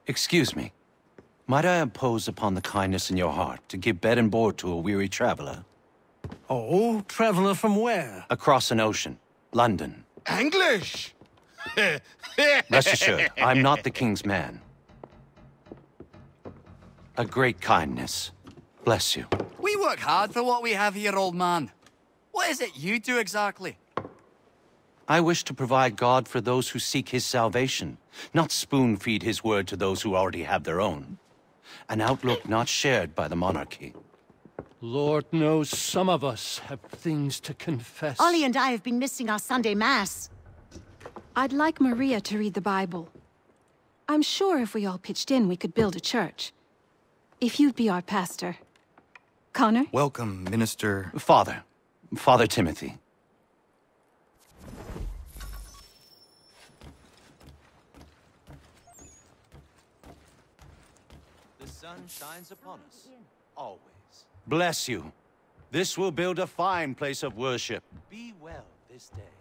Excuse me. Might I impose upon the kindness in your heart to give bed and board to a weary traveler? Oh, traveler from where? Across an ocean. London. English! Rest assured, I'm not the king's man. A great kindness. Bless you. We work hard for what we have here, old man. What is it you do exactly? I wish to provide God for those who seek his salvation, not spoon-feed his word to those who already have their own. An outlook not shared by the monarchy. Lord knows some of us have things to confess. Ollie and I have been missing our Sunday Mass. I'd like Maria to read the Bible. I'm sure if we all pitched in, we could build a church. If you'd be our pastor. Connor? Welcome, Minister... Father Timothy. The sun shines upon us, always. Bless you. This will build a fine place of worship. Be well this day.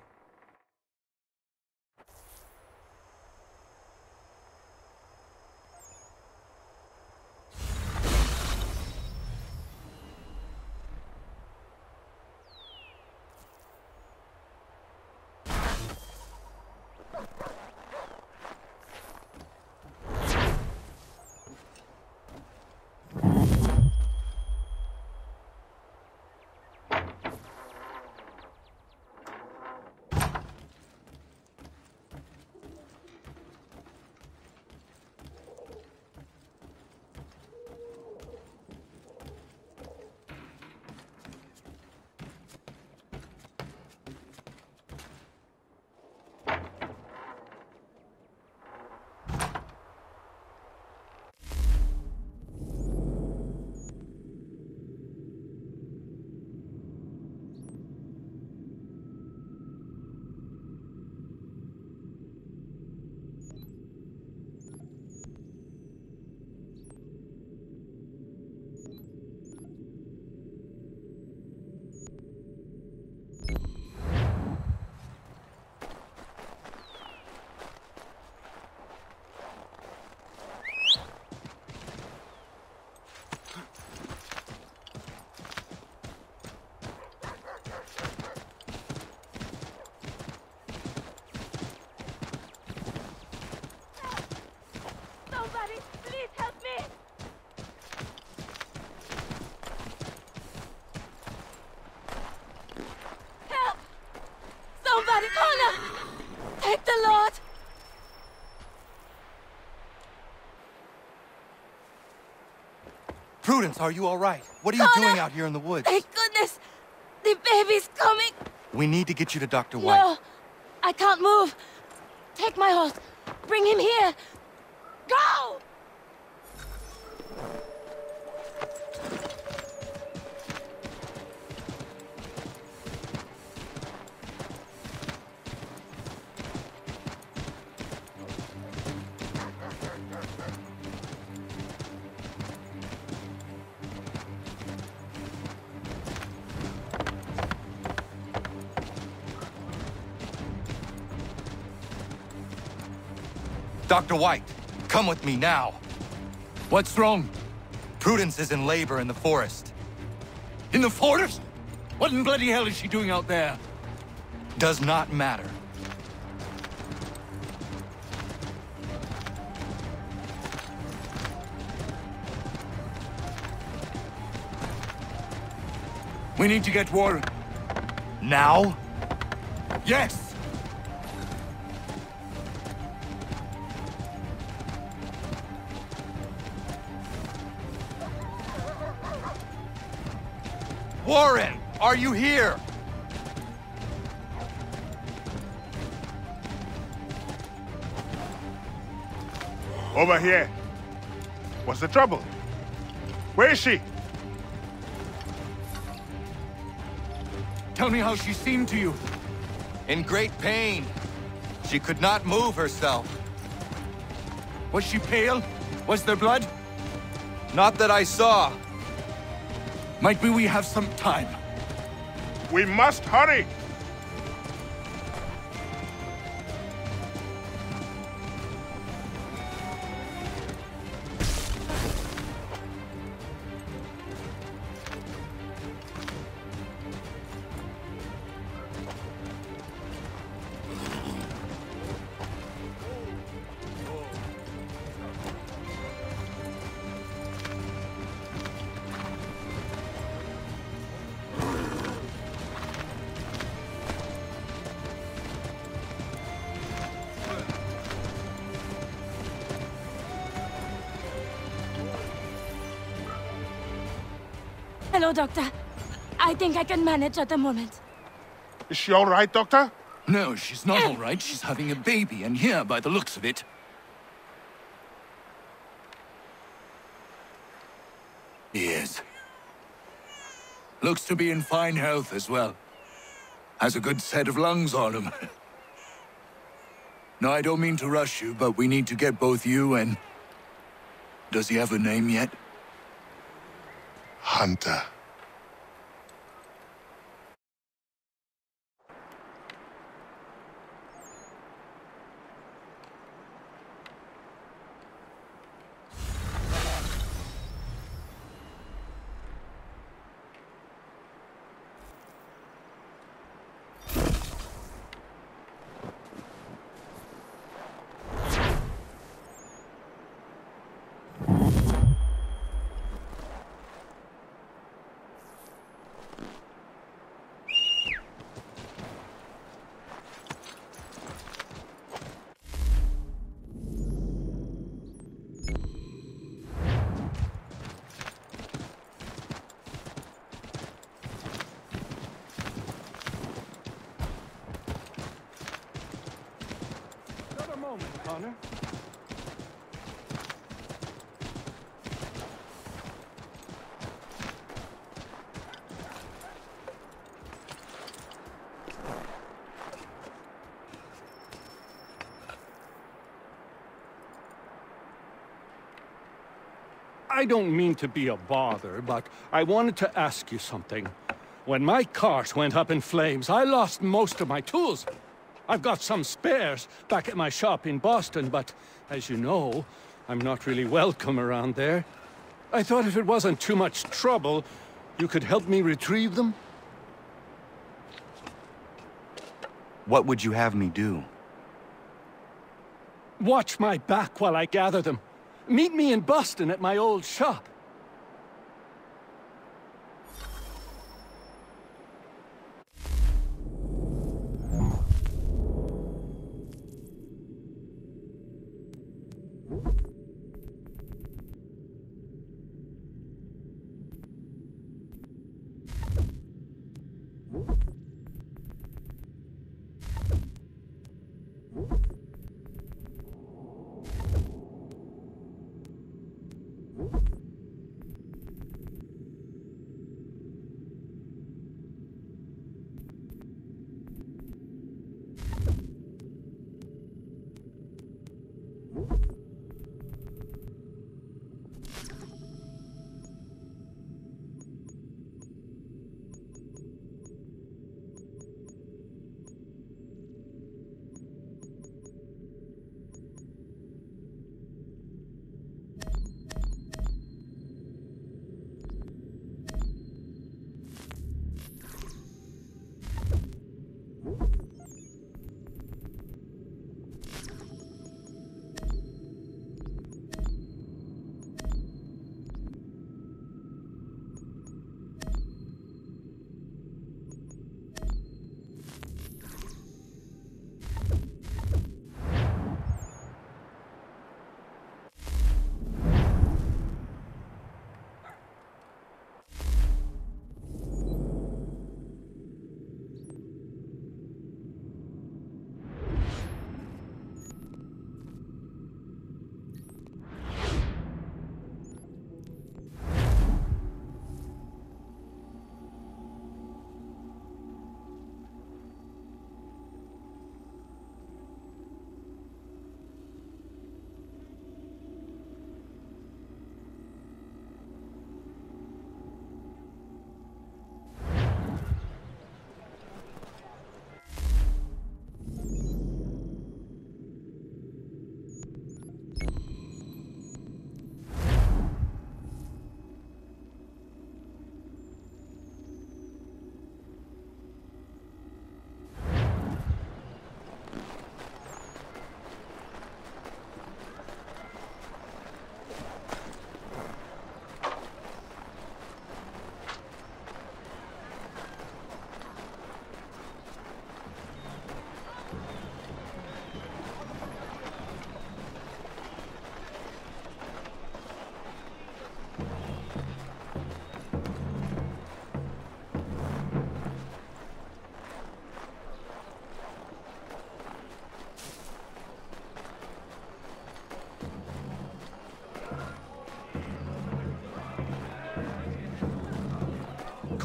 Connor! Take the Lord! Prudence, are you all right? What are you doing out here in the woods? Thank goodness! The baby's coming! We need to get you to Dr. White. No! I can't move! Take my horse! Bring him here! Go! Dr. White, come with me now. What's wrong? Prudence is in labor in the forest. In the forest? What in bloody hell is she doing out there? Does not matter. We need to get Warren. Now? Yes! Warren, are you here? Over here. What's the trouble? Where is she? Tell me how she seemed to you. In great pain. She could not move herself. Was she pale? Was there blood? Not that I saw. Might be we have some time. We must hurry! Hello, Doctor. I think I can manage at the moment. Is she all right, Doctor? No, she's not all right. She's having a baby, and here, by the looks of it. He is. Looks to be in fine health as well. Has a good set of lungs on him. No, I don't mean to rush you, but we need to get both you and... Does he have a name yet? Hunter. Connor? I don't mean to be a bother, but I wanted to ask you something. When my cart went up in flames, I lost most of my tools. I've got some spares back at my shop in Boston, but as you know, I'm not really welcome around there. I thought if it wasn't too much trouble, you could help me retrieve them? What would you have me do? Watch my back while I gather them. Meet me in Boston at my old shop.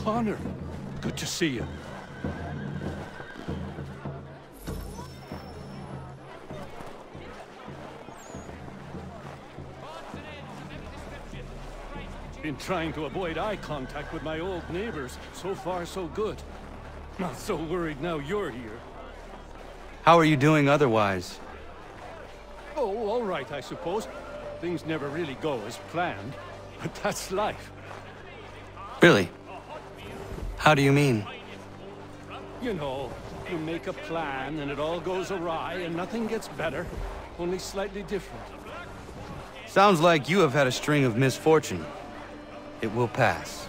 Connor. Good to see you. Been trying to avoid eye contact with my old neighbors. So far, so good. Not so worried now you're here. How are you doing otherwise? Oh, all right, I suppose. Things never really go as planned, but that's life. Really? How do you mean? You know, you make a plan and it all goes awry and nothing gets better, only slightly different. Sounds like you have had a string of misfortune. It will pass.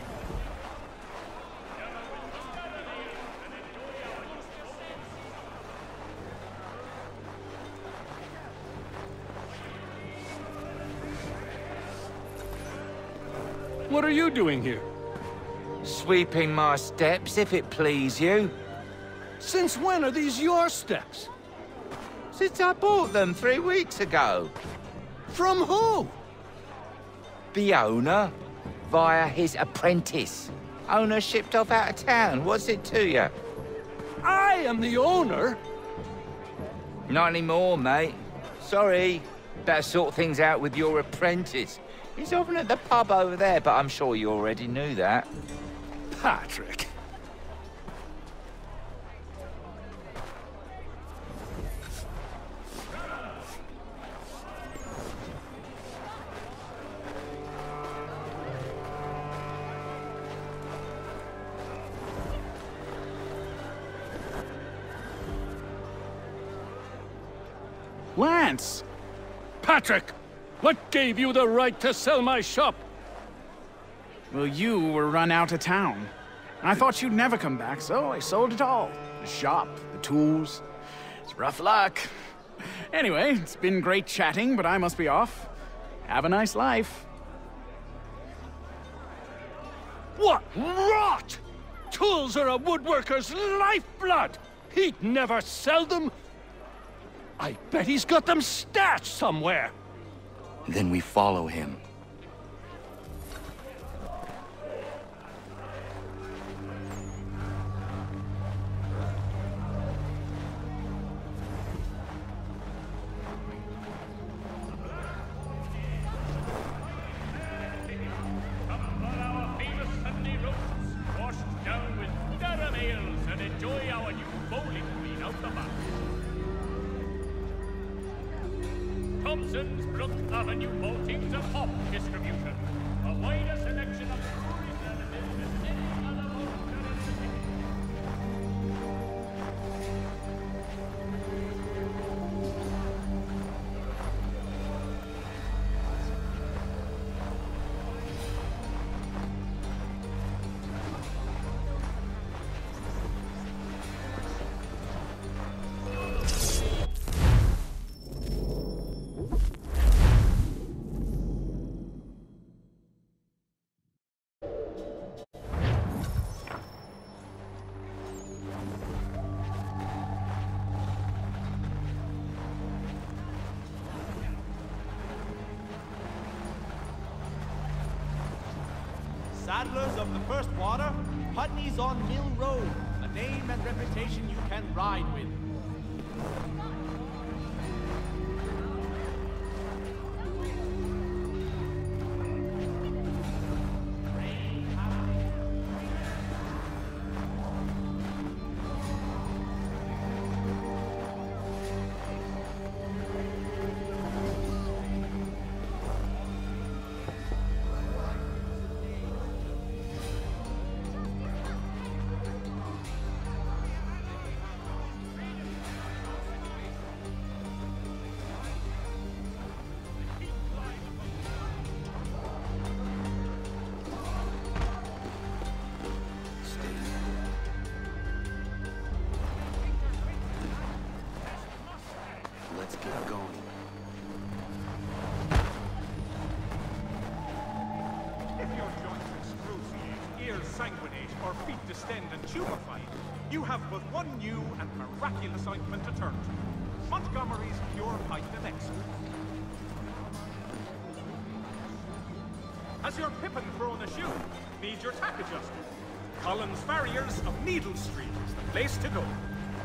What are you doing here? Sweeping my steps, if it please you. Since when are these your steps? Since I bought them 3 weeks ago. From who? The owner, via his apprentice. Owner shipped off out of town. What's it to you? I am the owner? Not anymore, mate. Sorry. Better sort things out with your apprentice. He's often at the pub over there, but I'm sure you already knew that. Patrick. Lance! Patrick! What gave you the right to sell my shop? Well, you were run out of town. I thought you'd never come back, so I sold it all. The shop, the tools. It's rough luck. Anyway, it's been great chatting, but I must be off. Have a nice life. What rot! Tools are a woodworker's lifeblood! He'd never sell them! I bet he's got them stashed somewhere! Then we follow him. Thompson's Brook Avenue Maltings and Hop Distribution. A wider selection of brewery services than any other malter in the city. Saddlers of the First Water, Putney's on Mill Road, a name and reputation you can ride with. Let's get going. If your joints excruciate, ears sanguinate, or feet distend and tubify, you have but one new and miraculous ointment to turn to. Montgomery's Pure Pint Elixir. Has your pippin thrown a shoe? Need your tack adjusted? Collins Farriers of Needle Street is the place to go.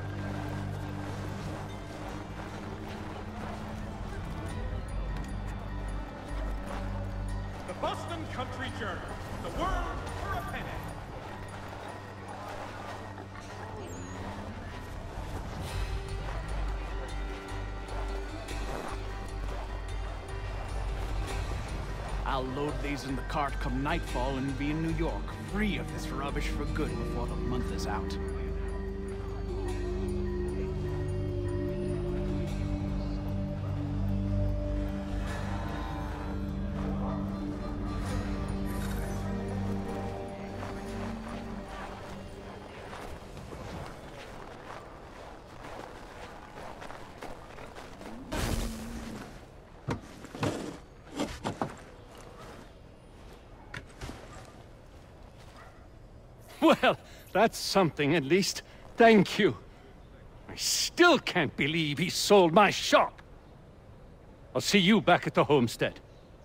The Boston Country Journal. The world for a penny. I'll load these in the cart come nightfall and be in New York, free of this rubbish for good before the month is out. Well, that's something at least. Thank you. I still can't believe he sold my shop. I'll see you back at the homestead.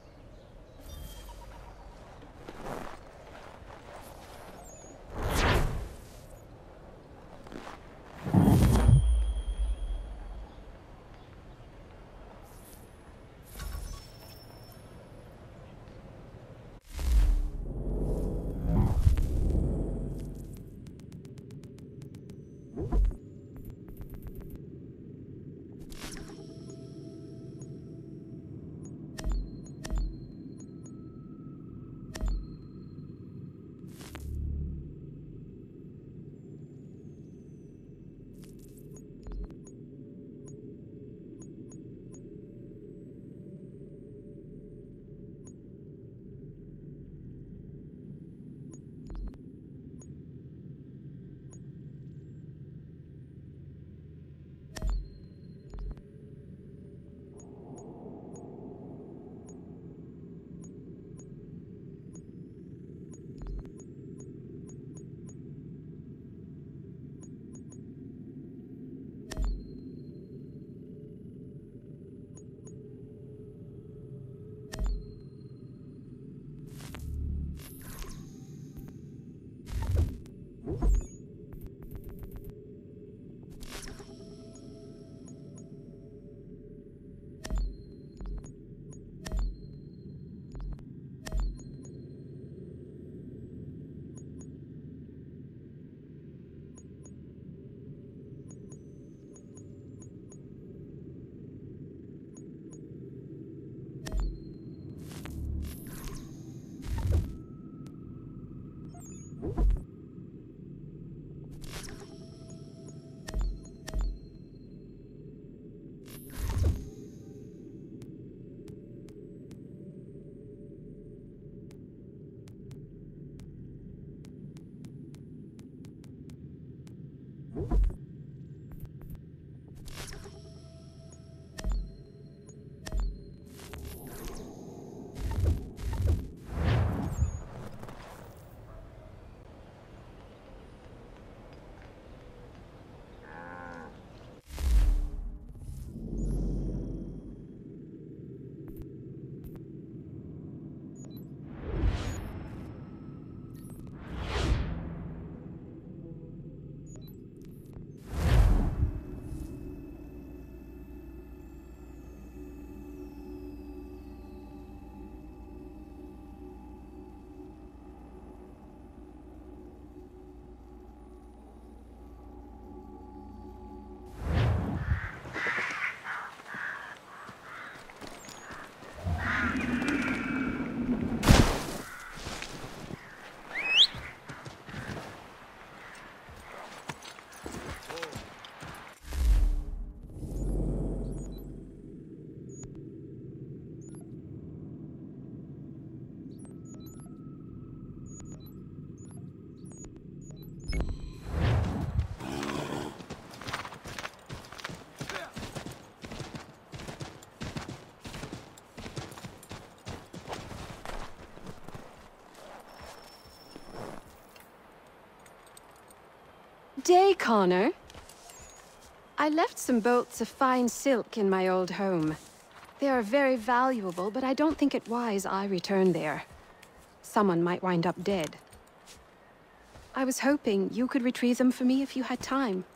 Day, Connor. I left some bolts of fine silk in my old home. They are very valuable, but I don't think it wise I return there. Someone might wind up dead. I was hoping you could retrieve them for me if you had time.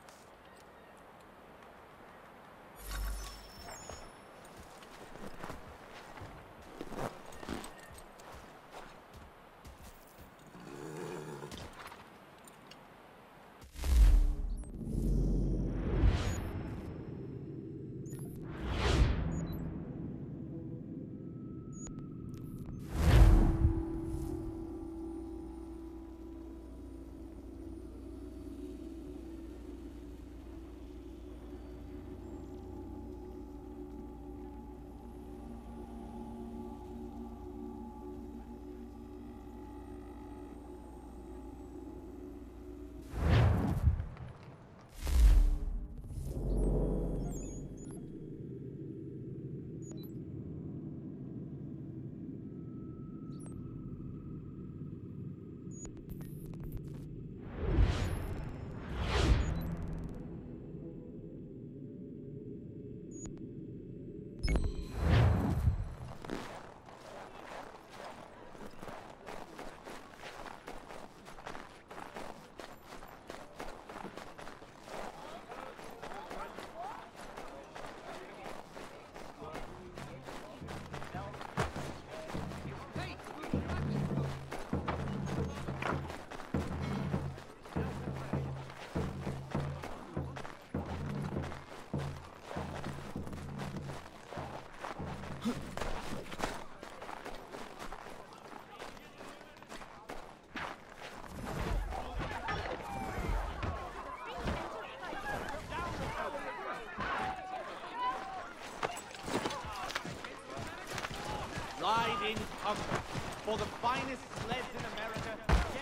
Ride in comfort. For the finest sleds in America, get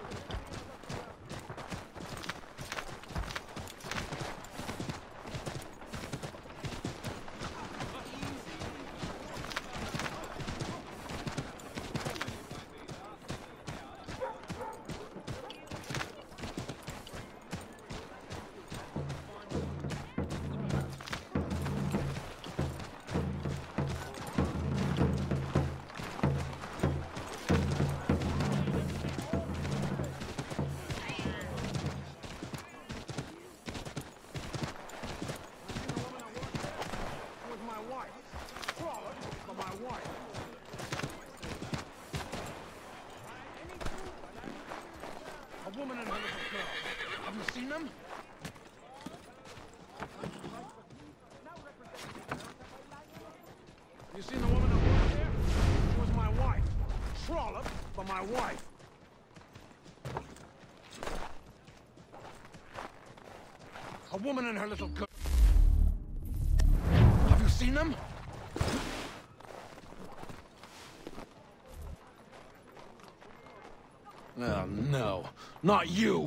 woman and her little girl. Have you seen them? You seen the woman over there? She was my wife. Trollop for my wife. A woman and her little girl. Have you seen them? Oh, no. Not you!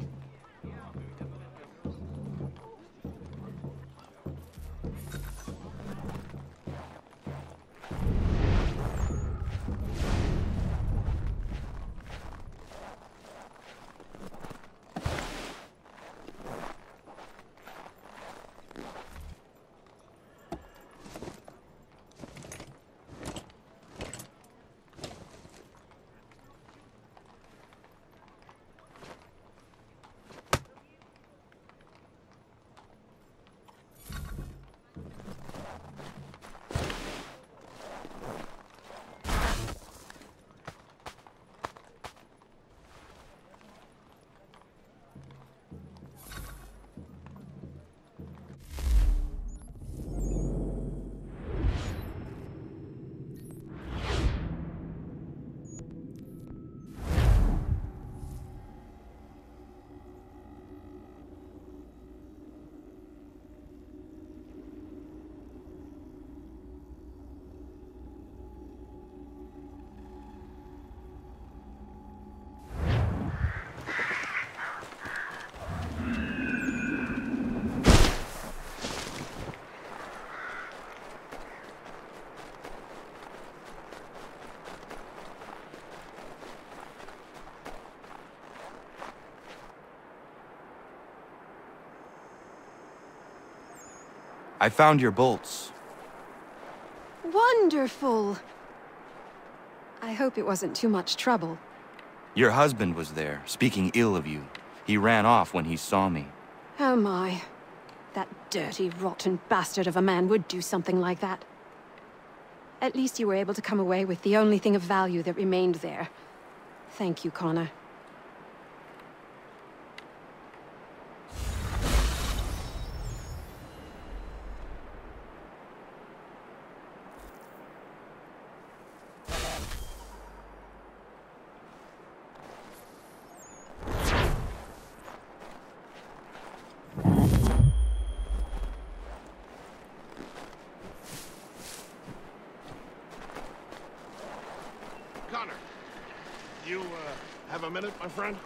I found your bolts. Wonderful! I hope it wasn't too much trouble. Your husband was there, speaking ill of you. He ran off when he saw me. Oh my. That dirty, rotten bastard of a man would do something like that. At least you were able to come away with the only thing of value that remained there. Thank you, Connor. Connor, you, have a minute, my friend?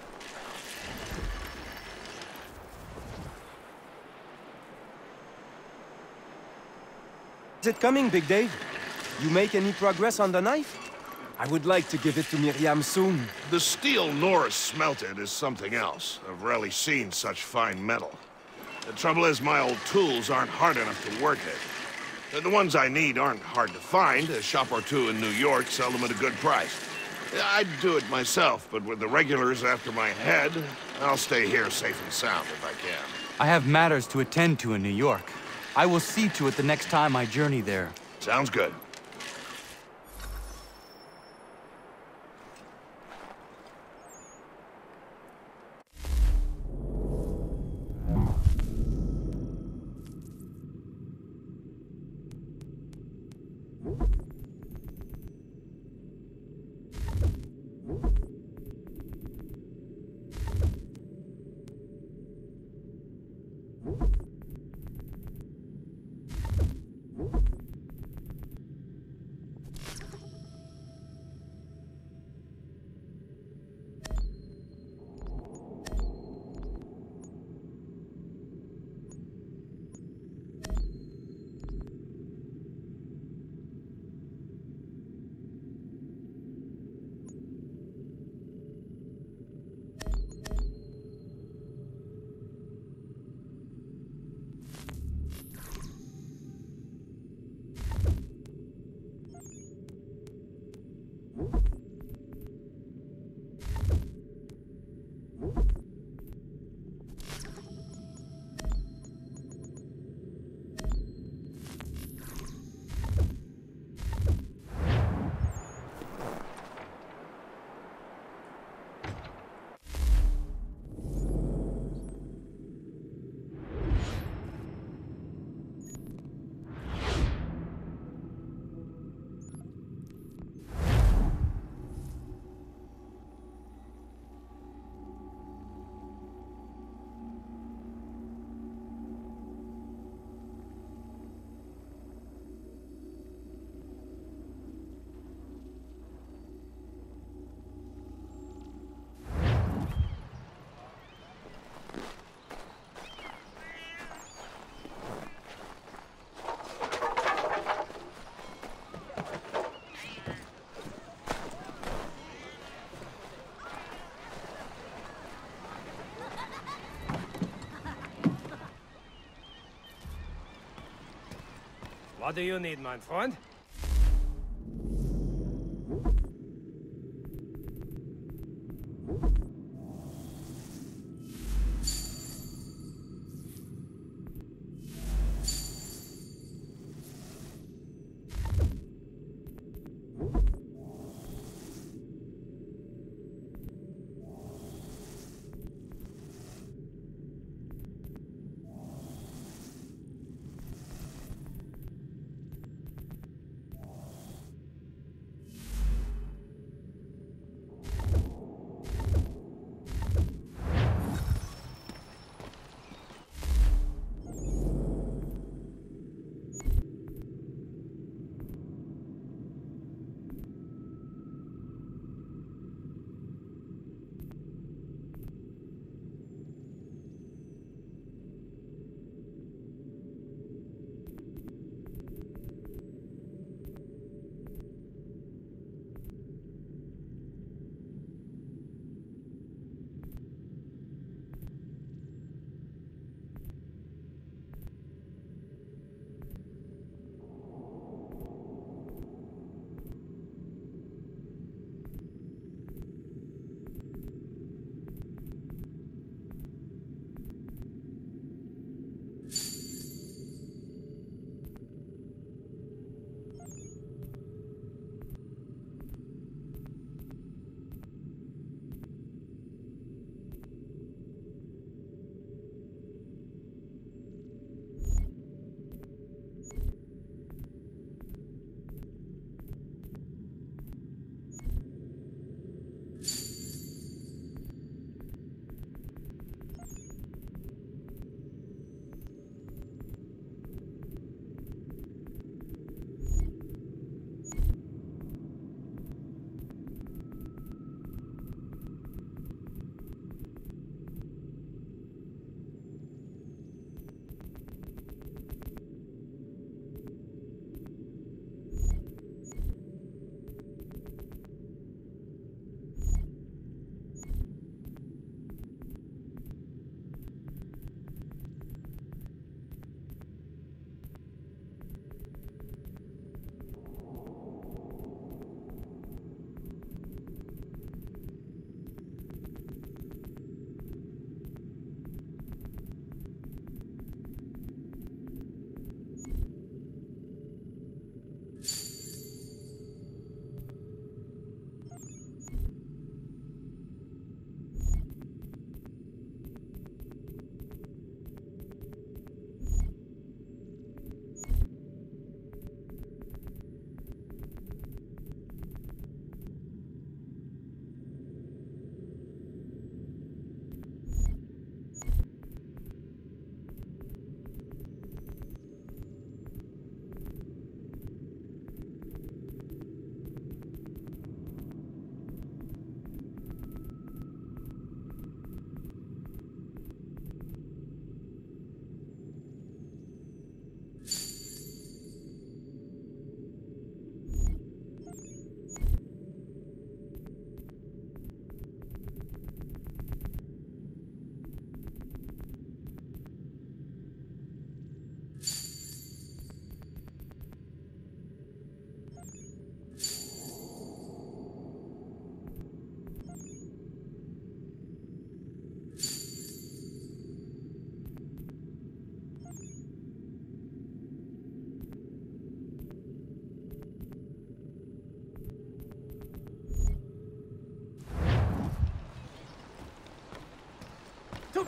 Is it coming, Big Dave? You make any progress on the knife? I would like to give it to Miriam soon. The steel Norris smelted is something else. I've rarely seen such fine metal. The trouble is, my old tools aren't hard enough to work it. The ones I need aren't hard to find. A shop or two in New York sell them at a good price. I'd do it myself, but with the regulars after my head, I'll stay here safe and sound if I can. I have matters to attend to in New York. I will see to it the next time I journey there. Sounds good. What do you need, my friend?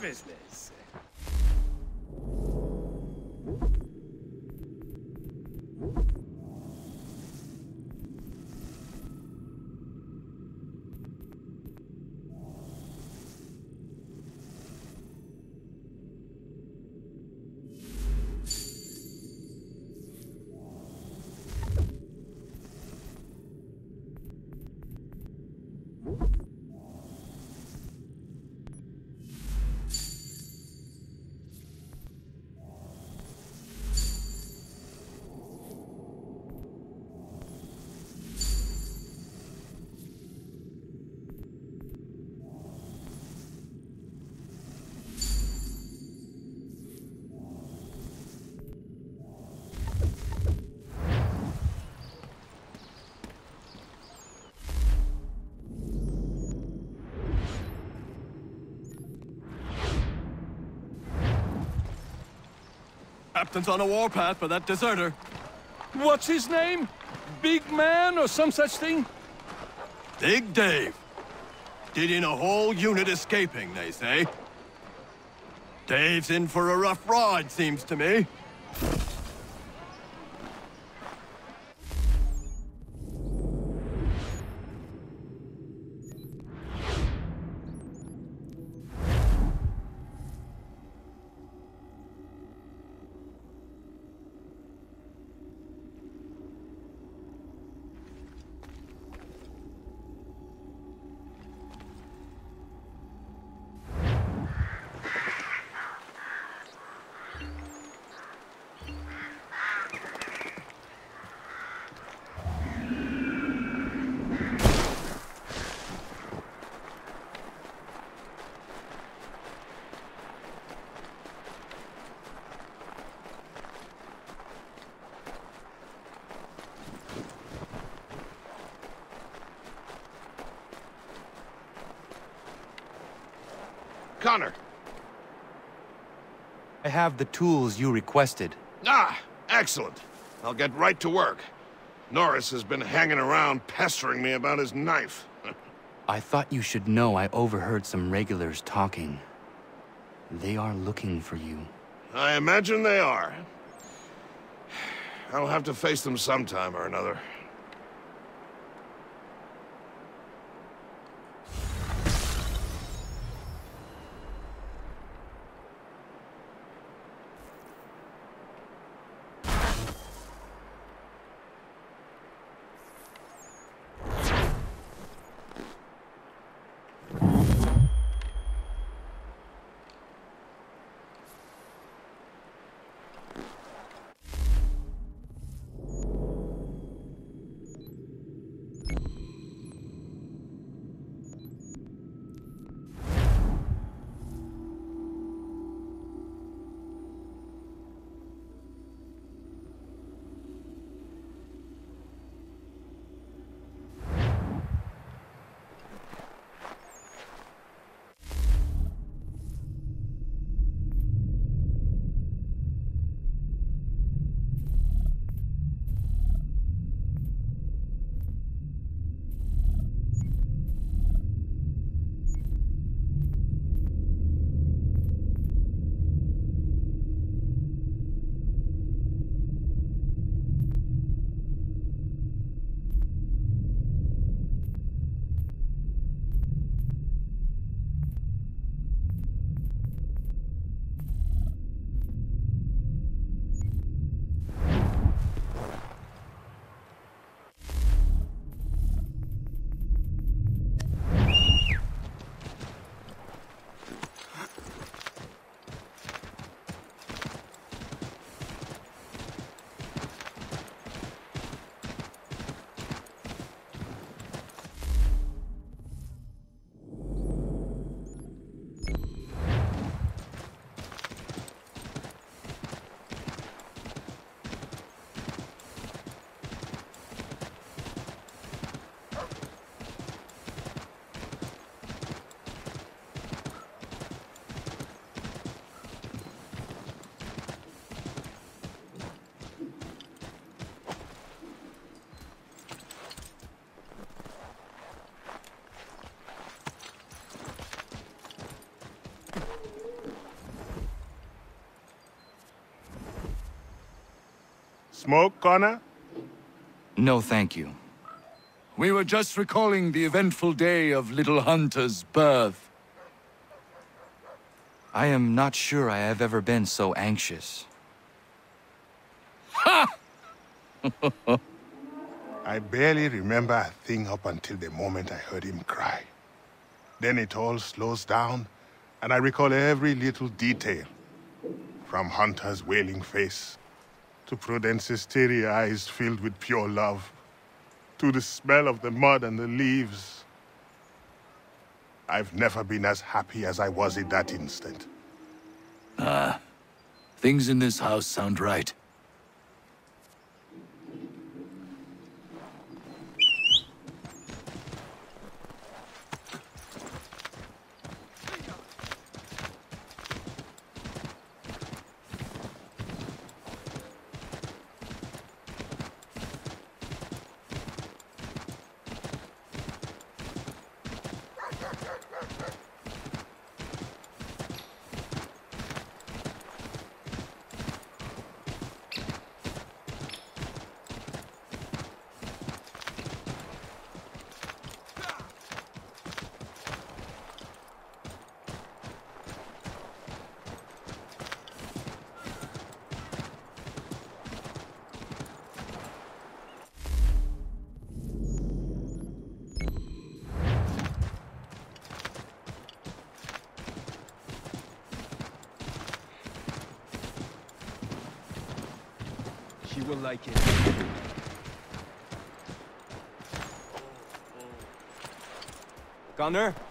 business. Captain's on a warpath for that deserter. What's his name? Big Man or some such thing? Big Dave. Did in a whole unit escaping, they say. Dave's in for a rough ride, seems to me. Connor. I have the tools you requested. Ah, excellent. I'll get right to work. Norris has been hanging around pestering me about his knife. I thought you should know I overheard some regulars talking. They are looking for you. I imagine they are. I'll have to face them sometime or another. Smoke, Connor? No, thank you. We were just recalling the eventful day of little Hunter's birth. I am not sure I have ever been so anxious. Ha! I barely remember a thing up until the moment I heard him cry. Then it all slows down, and I recall every little detail. From Hunter's wailing face, to Prudence's teary eyes filled with pure love, to the smell of the mud and the leaves. I've never been as happy as I was in that instant. Things in this house sound right. She will like it. Connor?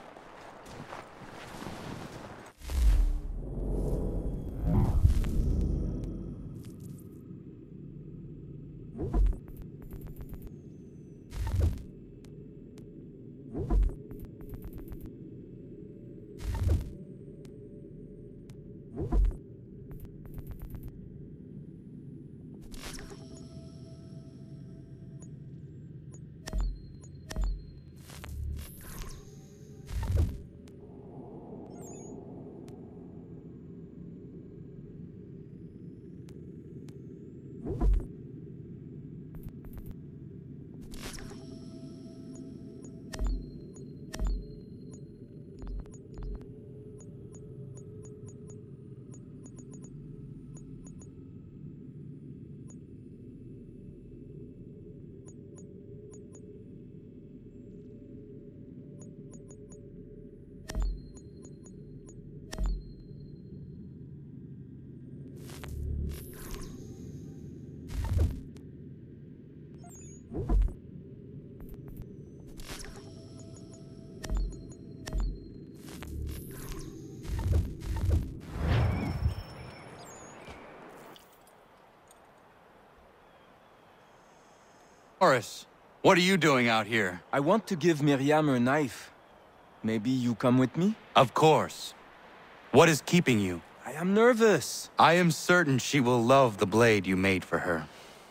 Horace, what are you doing out here? I want to give Miriam her knife. Maybe you come with me? Of course. What is keeping you? I am nervous. I am certain she will love the blade you made for her.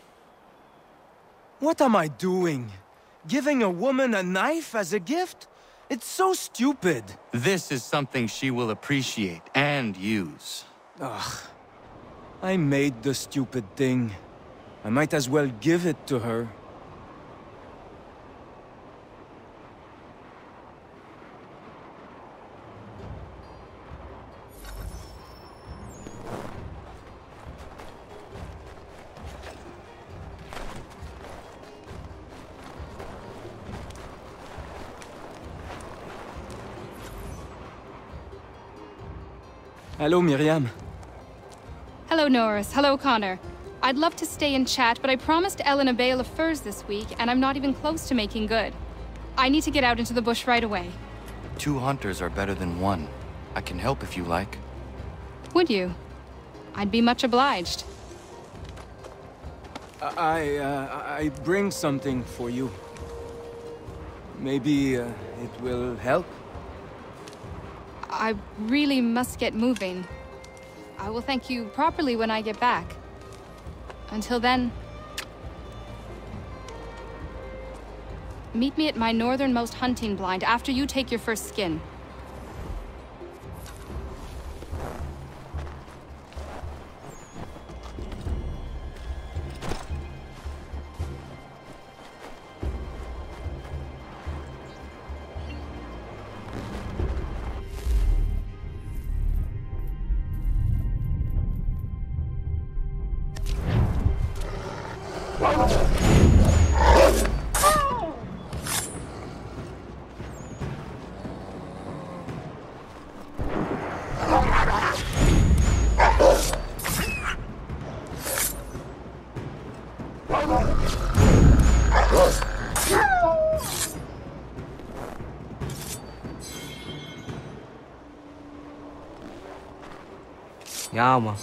What am I doing? Giving a woman a knife as a gift? It's so stupid. This is something she will appreciate and use. Ugh. I made the stupid thing. I might as well give it to her. Hello, Miriam. Hello, Norris. Hello, Connor. I'd love to stay and chat, but I promised Ellen a bale of furs this week, and I'm not even close to making good. I need to get out into the bush right away. 2 hunters are better than 1. I can help if you like. Would you? I'd be much obliged. I bring something for you. Maybe it will help? I really must get moving. I will thank you properly when I get back. Until then... meet me at my northernmost hunting blind after you take your first skin. Ja, Mann.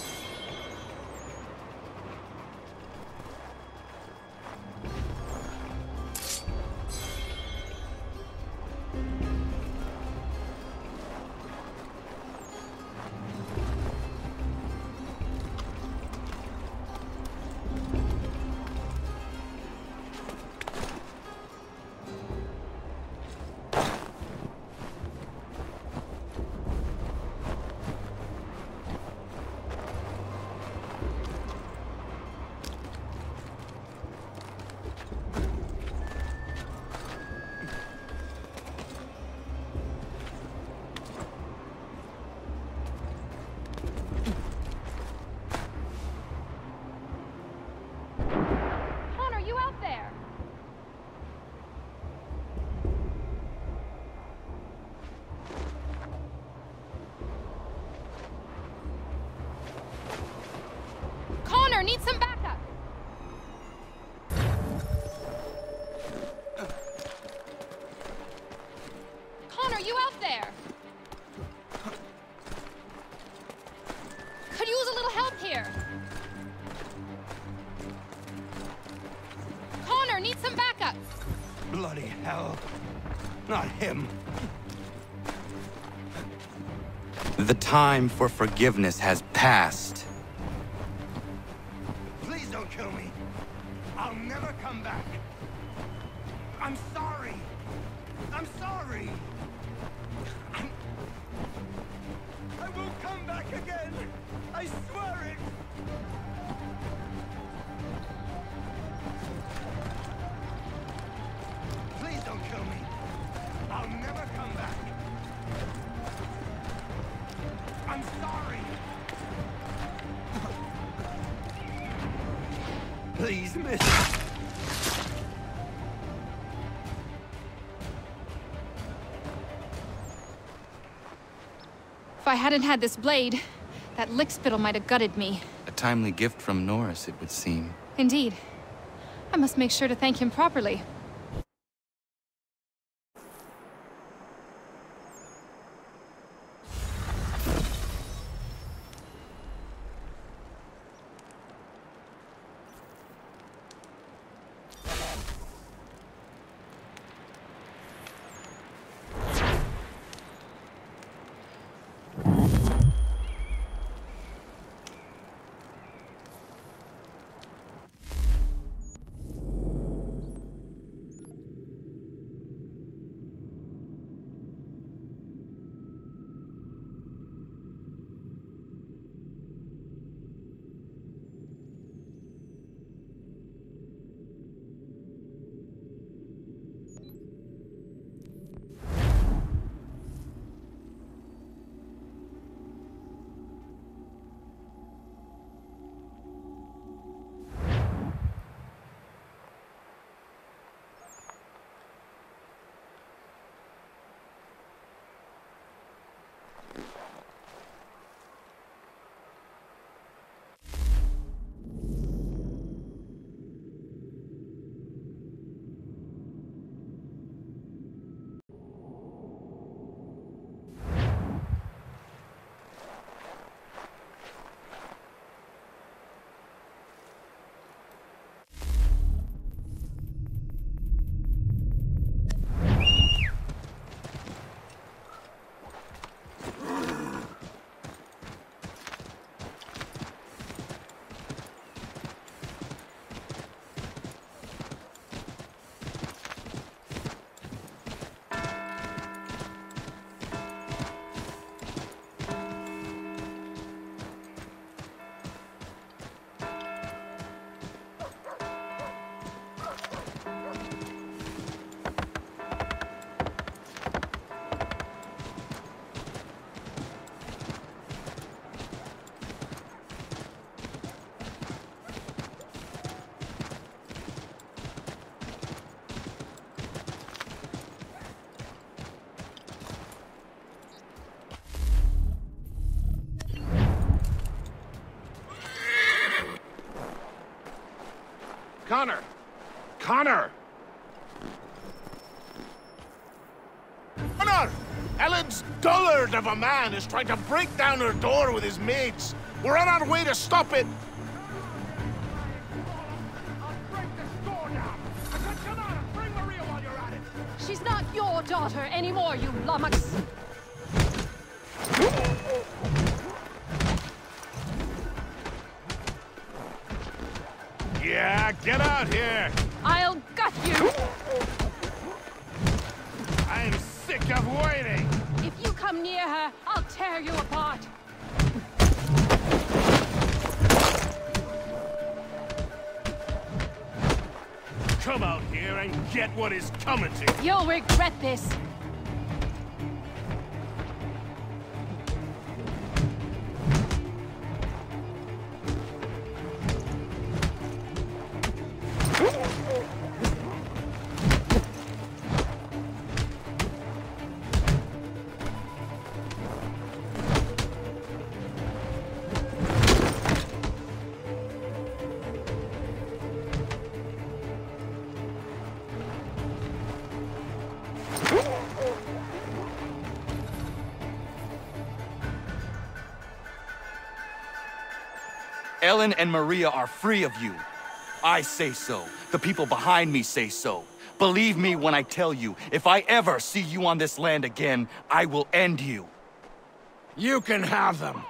Connor, you out there? Connor, need some backup. Connor, you out there? Could use a little help here. Connor, need some backup. Bloody hell. Not him. The time for forgiveness has passed. Please don't kill me. I'll never come back. I'm sorry. I'm sorry. I won't come back again. I swear it. Please don't kill me. I'll never come back. I'm sorry. Please, miss. If I hadn't had this blade, that lickspittle might have gutted me. A timely gift from Norris, it would seem. Indeed. I must make sure to thank him properly. Connor! Connor! Connor! Ellen's dullard of a man is trying to break down her door with his mates. We're on our way to stop it. She's not your daughter anymore, you lummox! Yeah, get out here! I'll gut you! I'm sick of waiting! If you come near her, I'll tear you apart! Come out here and get what is coming to you! You'll regret this! Ellen and Maria are free of you. I say so. The people behind me say so. Believe me when I tell you, if I ever see you on this land again, I will end you. You can have them.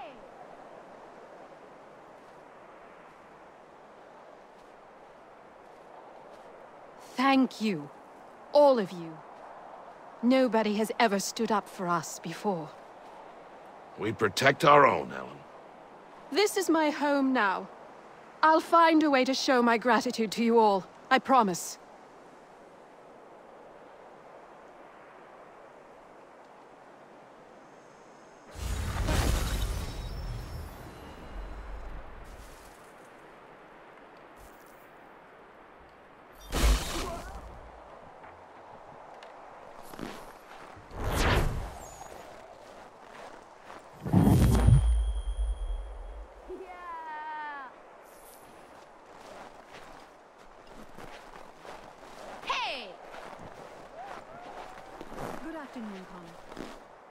Thank you. All of you. Nobody has ever stood up for us before. We protect our own, Ellen. This is my home now. I'll find a way to show my gratitude to you all. I promise. Good afternoon, Connor.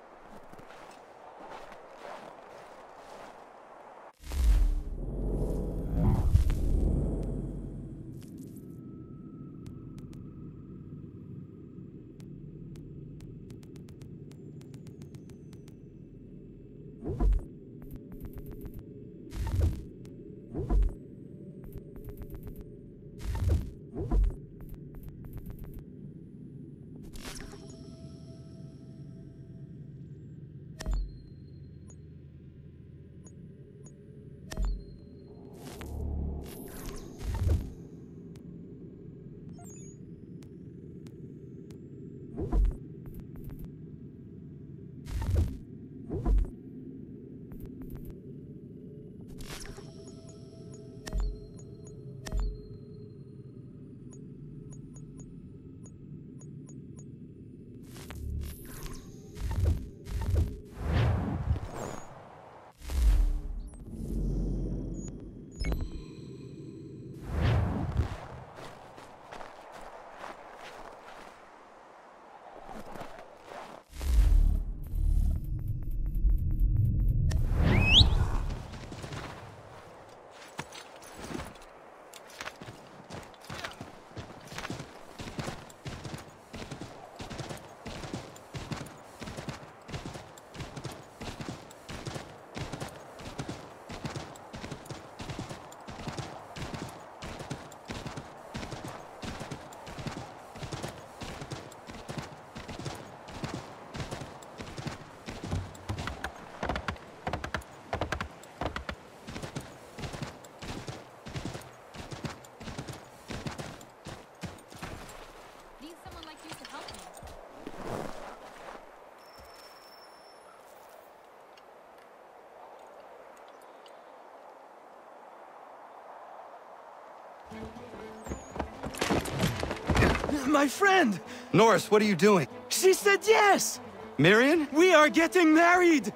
My friend! Norris, what are you doing? She said yes! Mirian? We are getting married!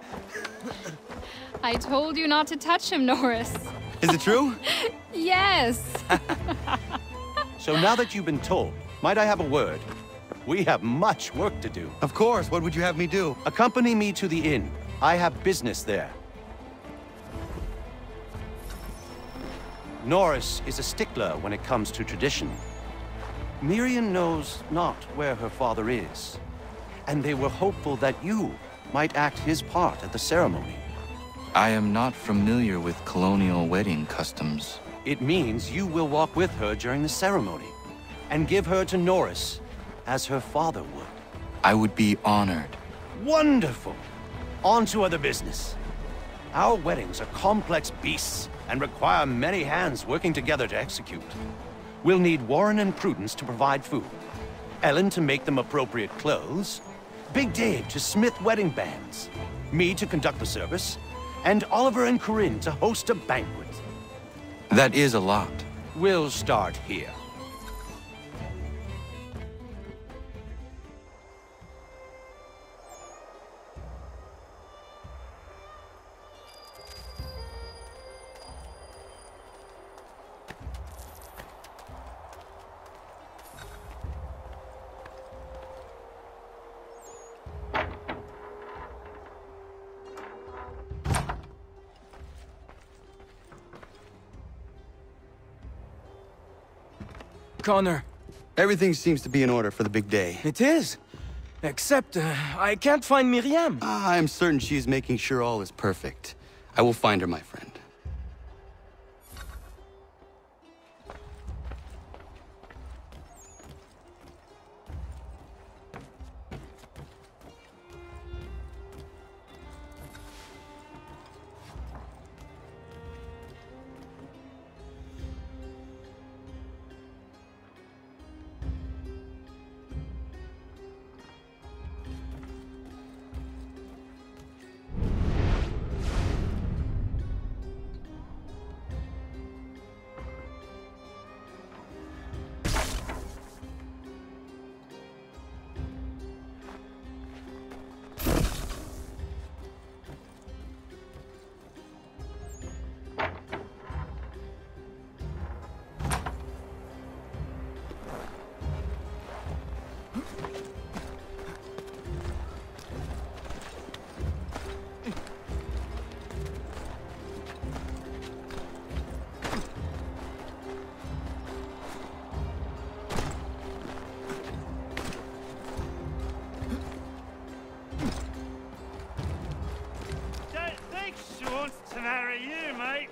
I told you not to touch him, Norris. Is it true? Yes! So now that you've been told, might I have a word? We have much work to do. Of course, what would you have me do? Accompany me to the inn. I have business there. Norris is a stickler when it comes to tradition. Miriam knows not where her father is, and they were hopeful that you might act his part at the ceremony. I am not familiar with colonial wedding customs. It means you will walk with her during the ceremony, and give her to Norris, as her father would. I would be honored. Wonderful! On to other business. Our weddings are complex beasts, and require many hands working together to execute. We'll need Warren and Prudence to provide food, Ellen to make them appropriate clothes, Big Dave to smith wedding bands, me to conduct the service, and Oliver and Corinne to host a banquet. That is a lot. We'll start here. Connor. Everything seems to be in order for the big day. It is. Except, I can't find Miriam. I'm certain she's making sure all is perfect. I will find her, my friend. To marry you, mate.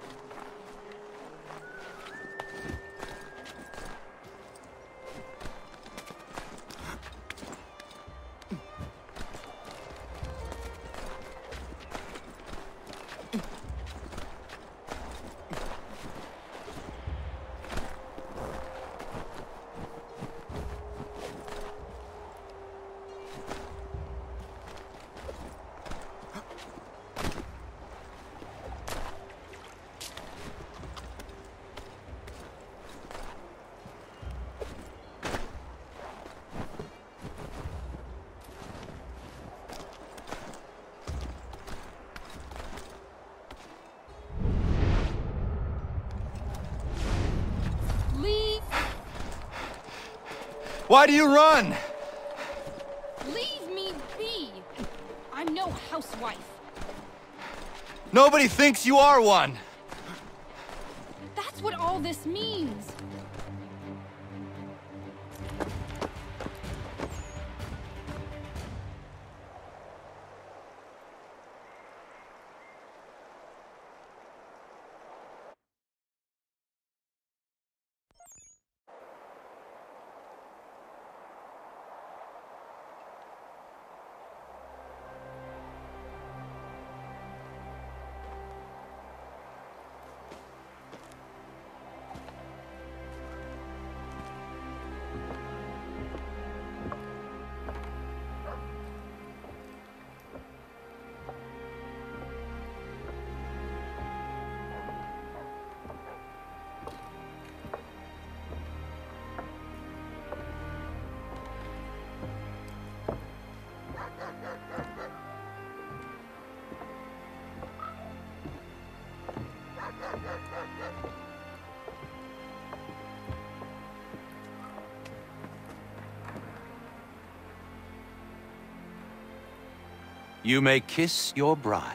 Why do you run? Leave me be! I'm no housewife. Nobody thinks you are one. That's what all this means. You may kiss your bride.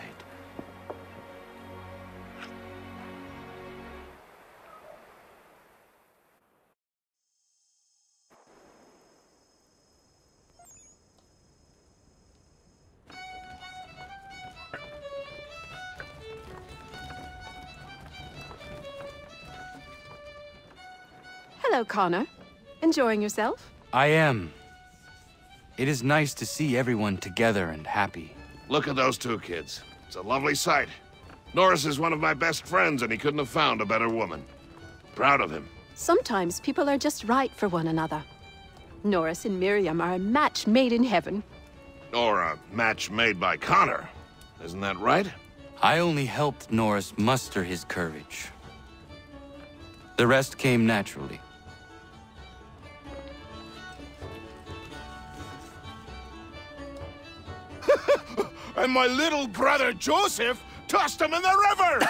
Hello, Connor. Enjoying yourself? I am. It is nice to see everyone together and happy. Look at those two kids. It's a lovely sight. Norris is one of my best friends, and he couldn't have found a better woman. Proud of him. Sometimes people are just right for one another. Norris and Miriam are a match made in heaven. Or a match made by Connor. Isn't that right? I only helped Norris muster his courage. The rest came naturally. And my little brother Joseph tossed him in the river!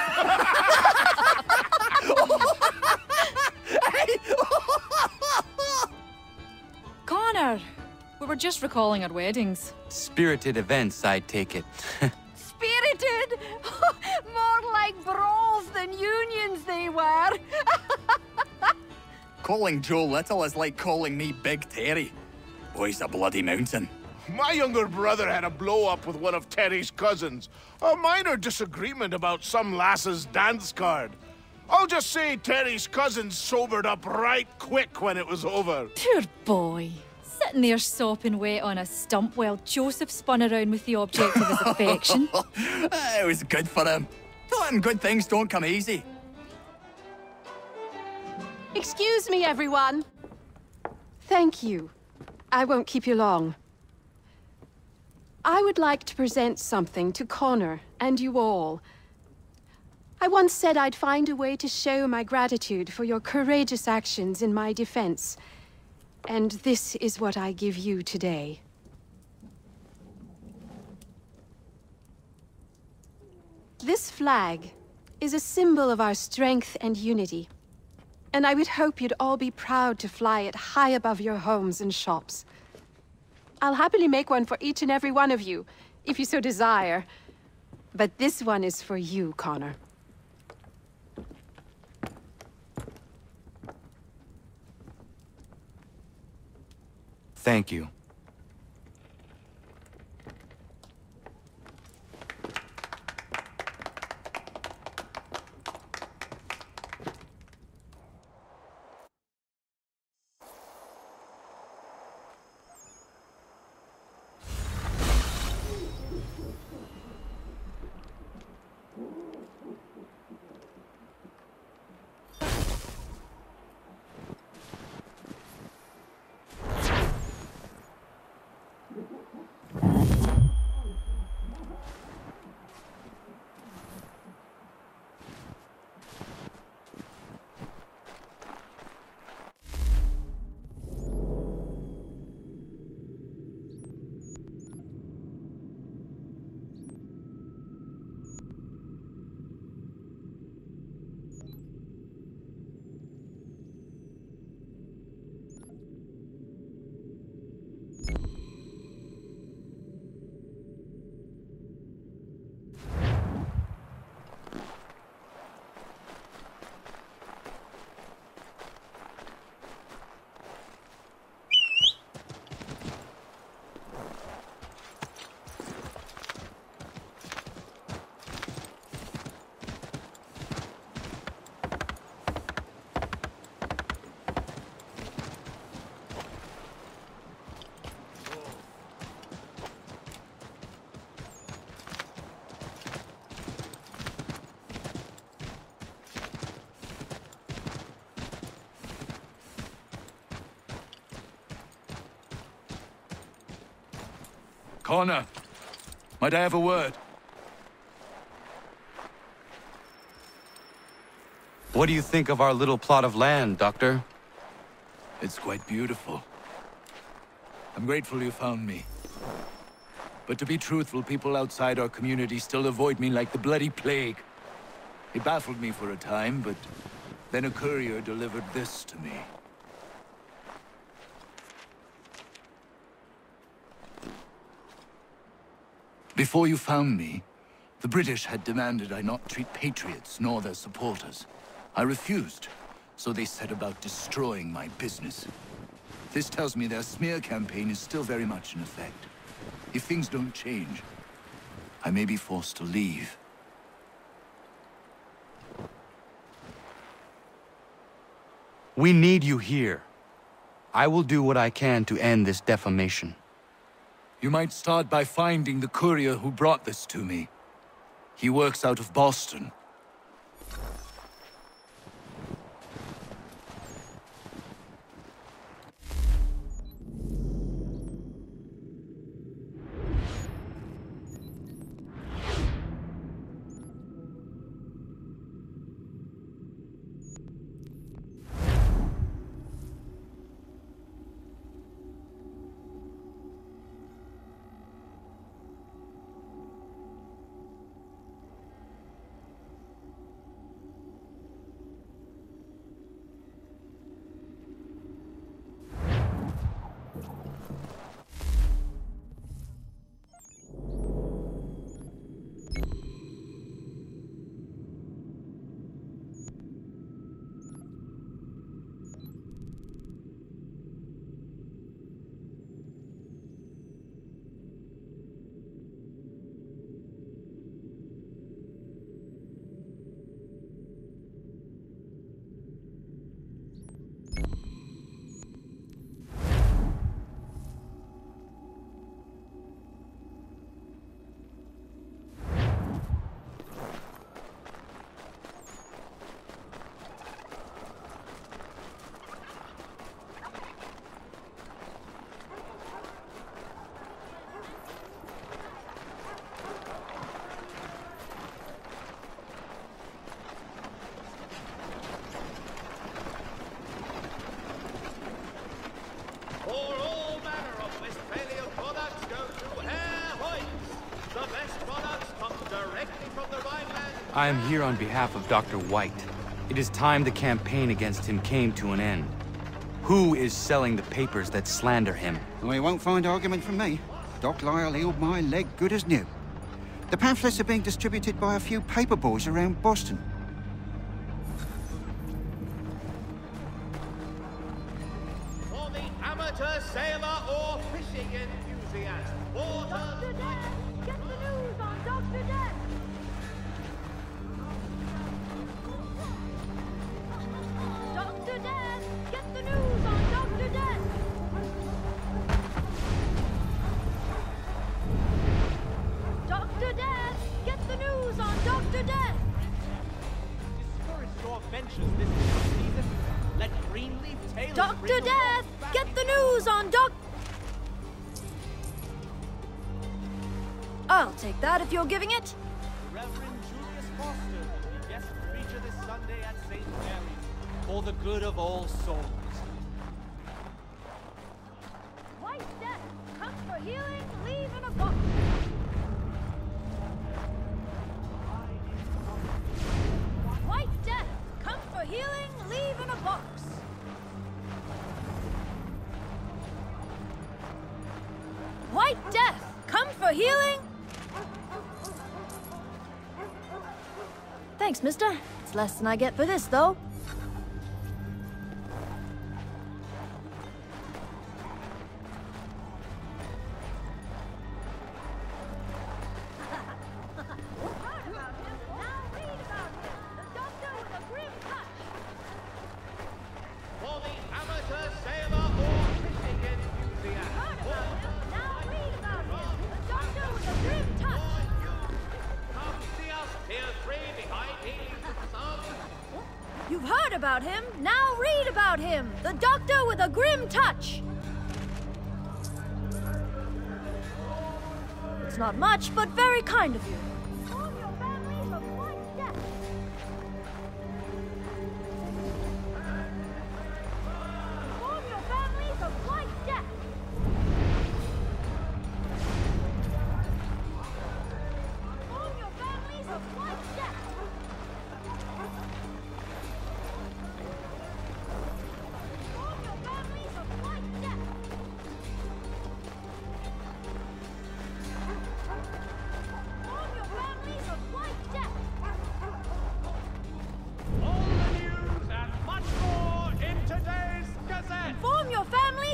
Connor! We were just recalling our weddings. Spirited events, I take it. Spirited? More like brawls than unions they were. Calling Joe Little is like calling me Big Terry. Boy's a bloody mountain. My younger brother had a blow-up with one of Terry's cousins. A minor disagreement about some lass's dance card. I'll just say Terry's cousins sobered up right quick when it was over. Poor boy. Sitting there sopping wet on a stump while Joseph spun around with the object of his affection. It was good for him. Taught him good things don't come easy. Excuse me, everyone. Thank you. I won't keep you long. I would like to present something to Connor and you all. I once said I'd find a way to show my gratitude for your courageous actions in my defense. And this is what I give you today. This flag is a symbol of our strength and unity. And I would hope you'd all be proud to fly it high above your homes and shops. I'll happily make one for each and every one of you, if you so desire. But this one is for you, Connor. Thank you. Connor, might I have a word? What do you think of our little plot of land, Doctor? It's quite beautiful. I'm grateful you found me. But to be truthful, people outside our community still avoid me like the bloody plague. It baffled me for a time, but then a courier delivered this to me. Before you found me, the British had demanded I not treat patriots nor their supporters. I refused, so they set about destroying my business. This tells me their smear campaign is still very much in effect. If things don't change, I may be forced to leave. We need you here. I will do what I can to end this defamation. You might start by finding the courier who brought this to me. He works out of Boston. I am here on behalf of Dr. White. It is time the campaign against him came to an end. Who is selling the papers that slander him? Well, you won't find argument from me. Doc Lyle healed my leg good as new. The pamphlets are being distributed by a few paper boys around Boston. For the amateur sailor or fishing enthusiast, Dr. Death! Get the news on Dr. Death! Dr. Death! Get the news on Dr. Death! Dr. Death! Get the news on Dr. Death! Discourage your ventures this season. Let Greenleaf Taylor Dr. Death! Get the news on I'll take that if you're giving it. Reverend Julius Foster will be guest preacher this Sunday at St. Mary's for the good of all souls. White Death, come for healing, leave in a box. White Death, come for healing, leave in a box. White Death, come for healing. Thanks, mister. It's less than I get for this, though. You've heard about him, now read about him! The Doctor with a Grim Touch! It's not much, but very kind of you. Inform your families of White Death. Inform your families of White Death. Inform your families of White Death.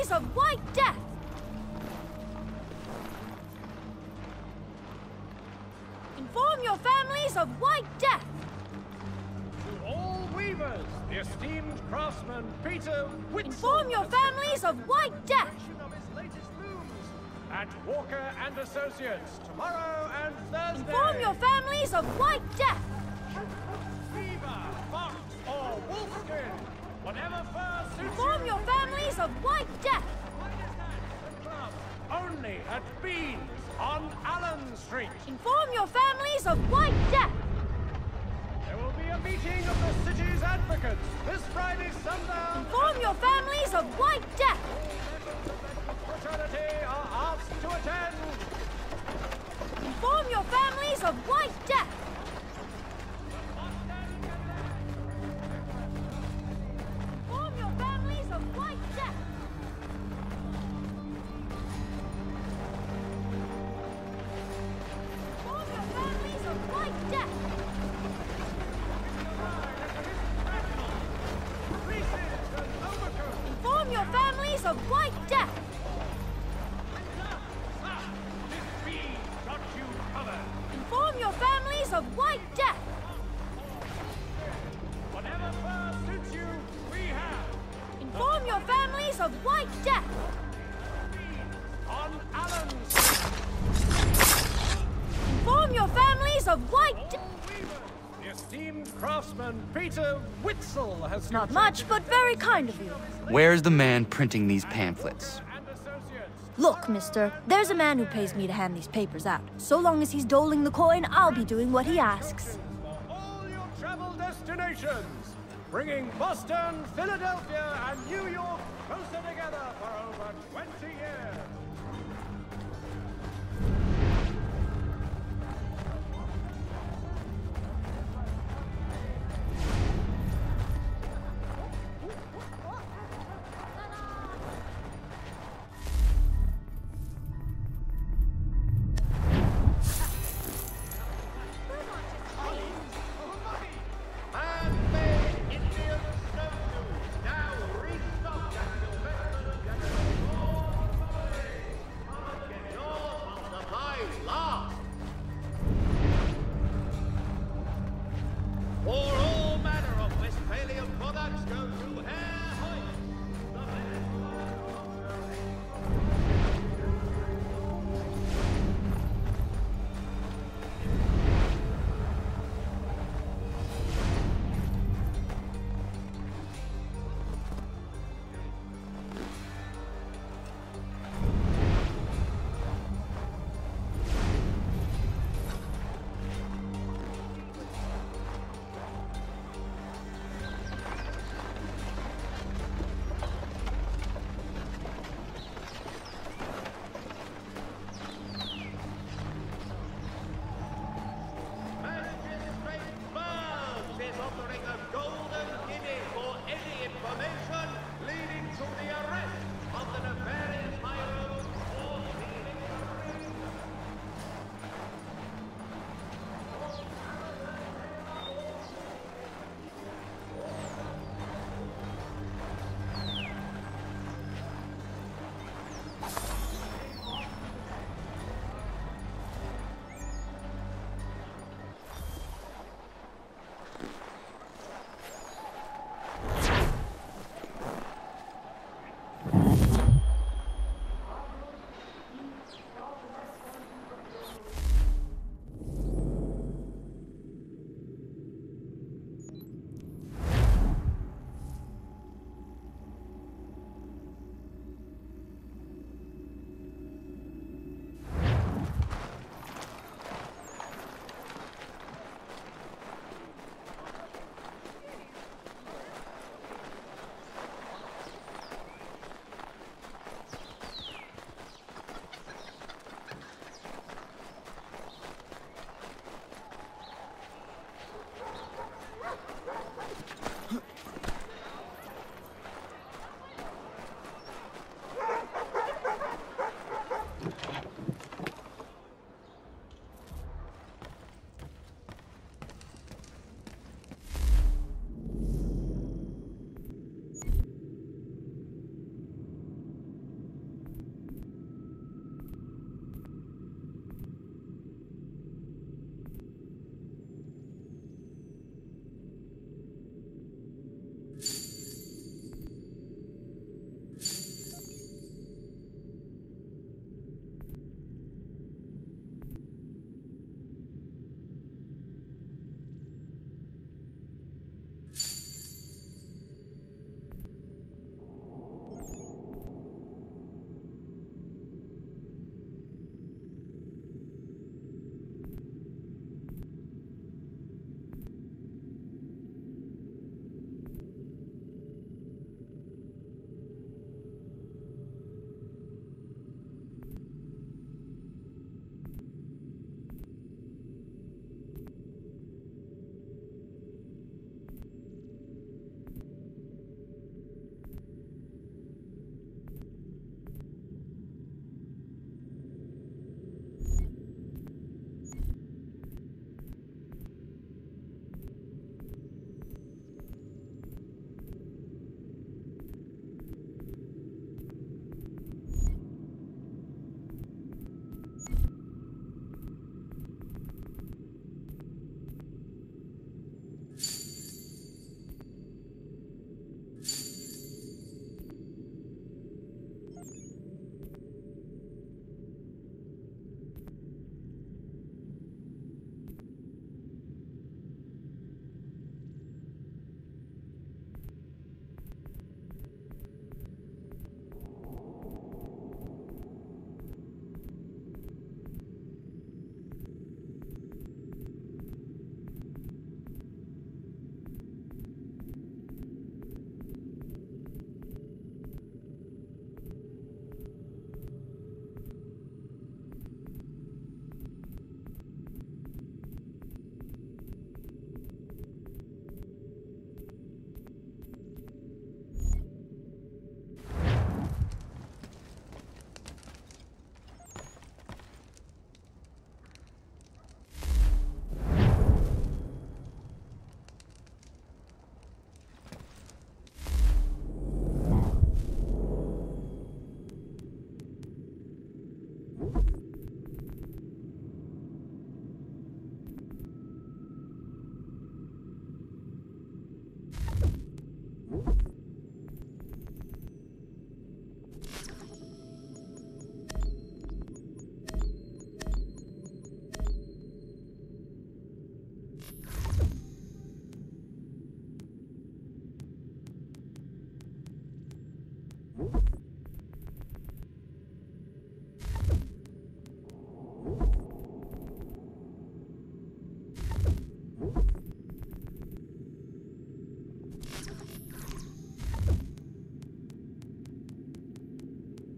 families of White Death! Inform your families of White Death! To all weavers, the esteemed craftsman Peter Whitson. Inform your families of White Death! Of his latest looms at Walker and Associates tomorrow and Thursday. Inform your families of White Death! Beaver, fox, or wolfskin, whatever fur suits Inform your families of White Death! Only at Beans on Allen Street. Inform your families of White Death! There will be a meeting of the city's advocates this Friday sundown. Inform your families of White Death! Fraternity are asked to attend. Inform your families of White Death! Inform your families of White Death! Inform your families of White Death! Inform your families of White Death! Got you covered. Inform your families of White Death! Whatever fur suits you, we have. Inform your families of White Death! On Allen Street. Inform your families of White Death! The esteemed craftsman Peter Whitzel has Not much, but very kind of you. Where's the man printing these pamphlets? Look, mister, there's a man who pays me to hand these papers out. So long as he's doling the coin, I'll be doing what he asks. All your travel destinations, bringing Boston, Philadelphia, and New York closer together for over 20 years. Handmade Indian snowshoes, now restocked at Sylvester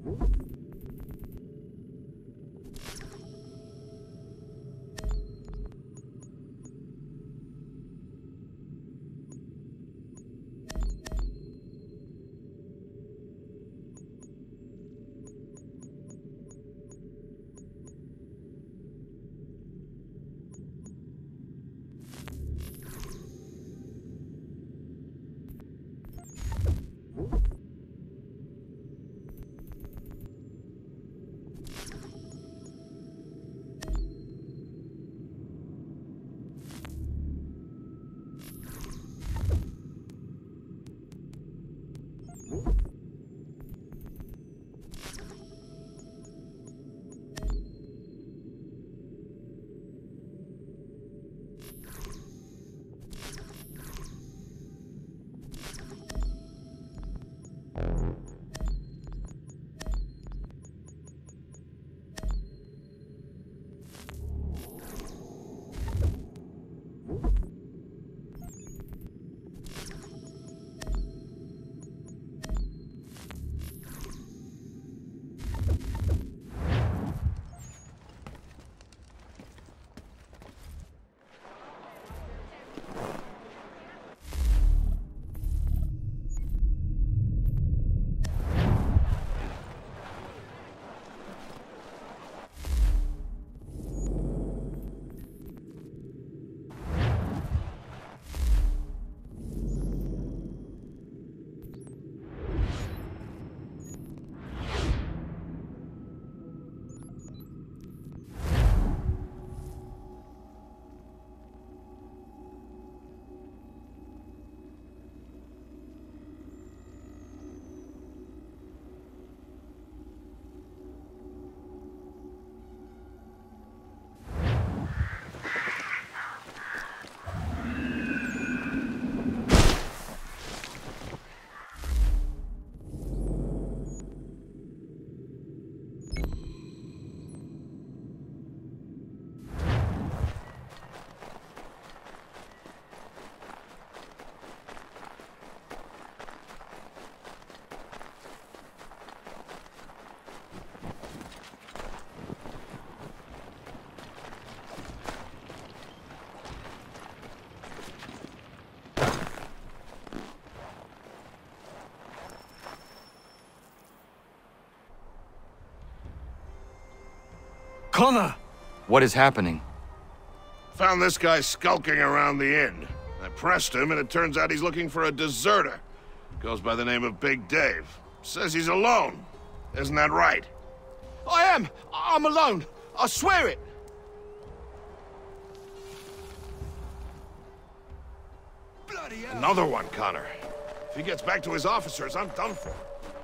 Connor! What is happening? Found this guy skulking around the inn. I pressed him, and it turns out he's looking for a deserter. Goes by the name of Big Dave. Says he's alone. Isn't that right? I am! I'm alone! I swear it! Another one, Connor. If he gets back to his officers, I'm done for.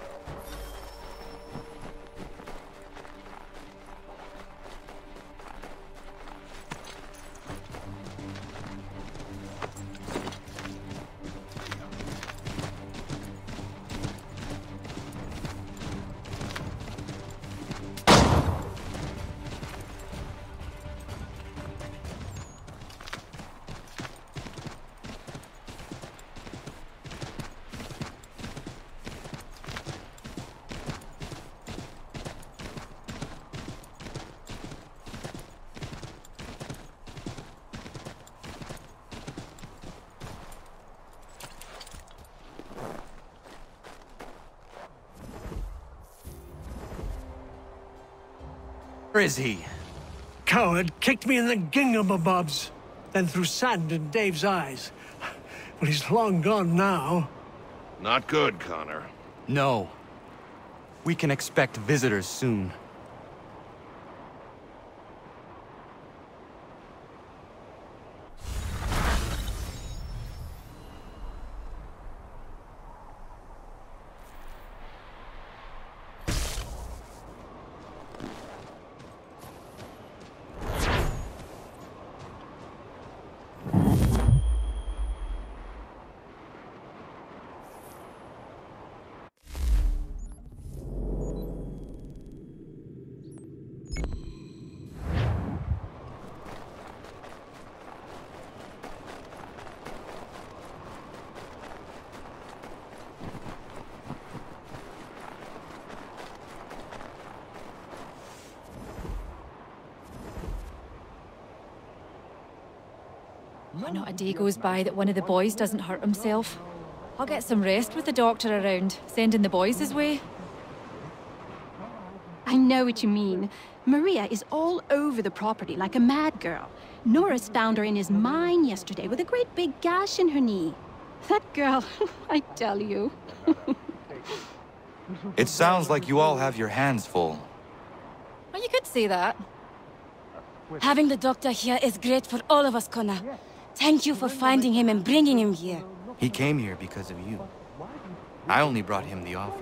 Where is he? Coward kicked me in the gingamabobs, then threw sand in Dave's eyes. Well, he's long gone now. Not good, Connor. No. We can expect visitors soon. Oh, not a day goes by that one of the boys doesn't hurt himself. I'll get some rest with the doctor around, sending the boys his way. I know what you mean. Maria is all over the property like a mad girl. Norris found her in his mine yesterday with a great big gash in her knee. That girl, I tell you. It sounds like you all have your hands full. Well, you could say that. Having the doctor here is great for all of us, Connor. Thank you for finding him and bringing him here. He came here because of you. I only brought him the offer.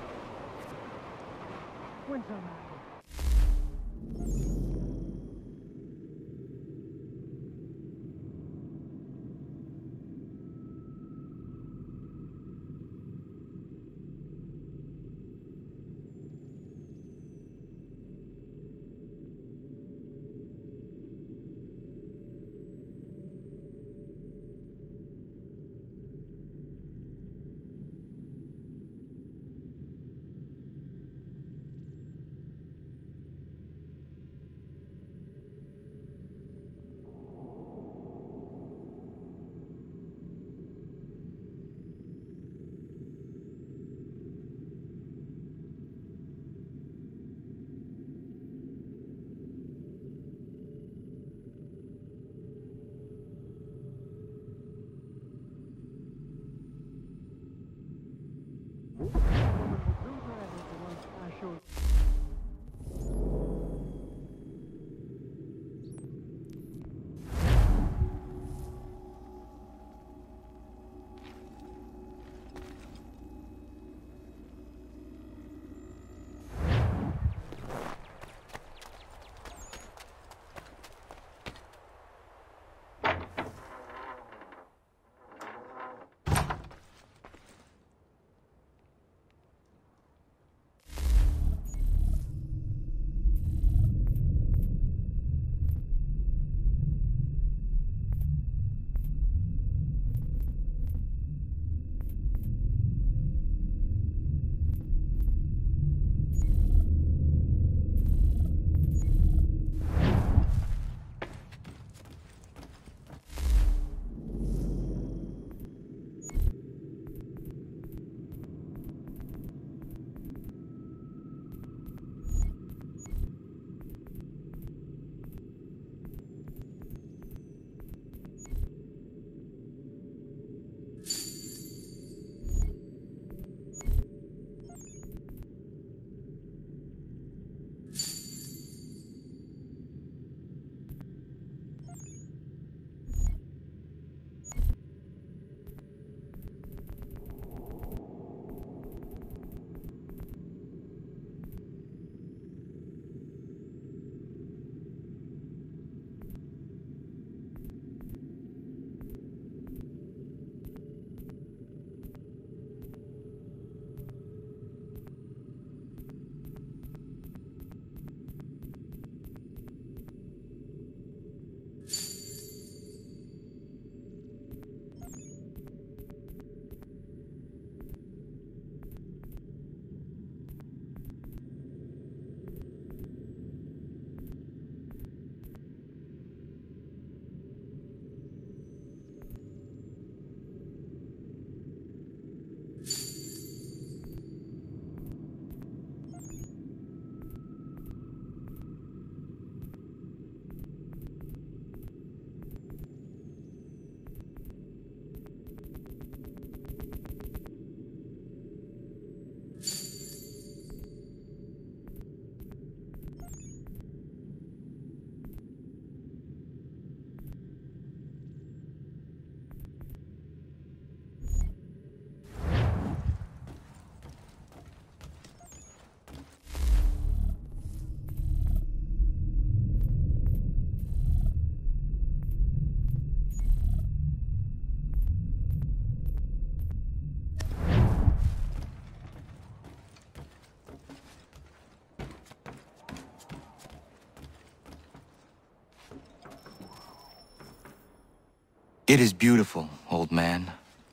It is beautiful, old man.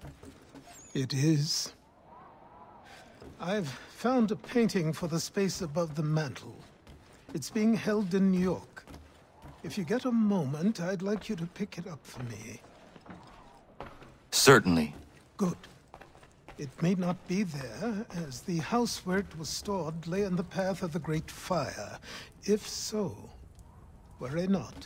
It is. I've found a painting for the space above the mantle. It's being held in New York. If you get a moment, I'd like you to pick it up for me. Certainly. Good. It may not be there, as the house where it was stored lay in the path of the Great Fire. If so, worry not.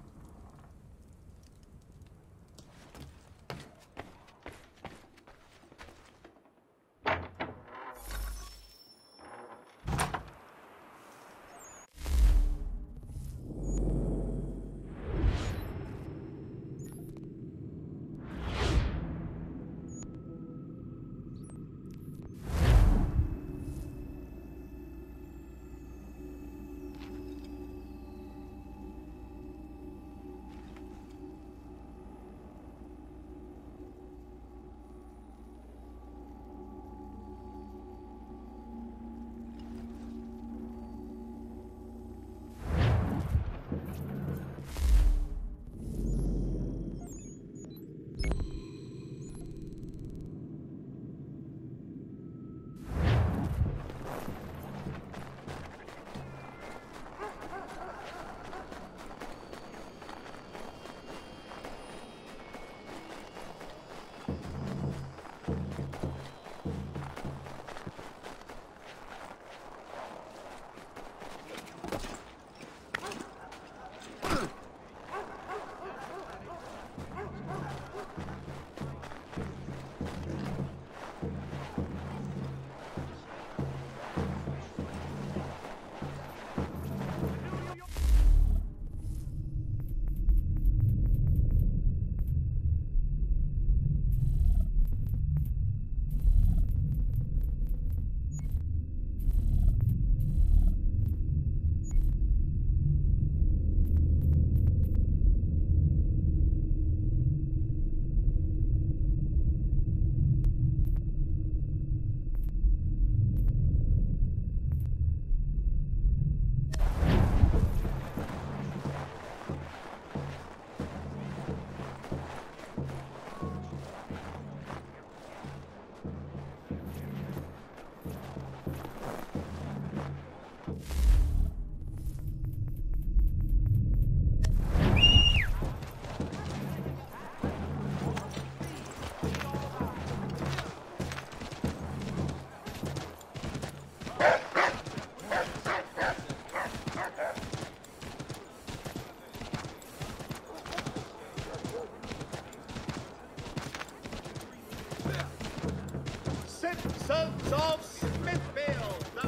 Citizens of Smithfield, the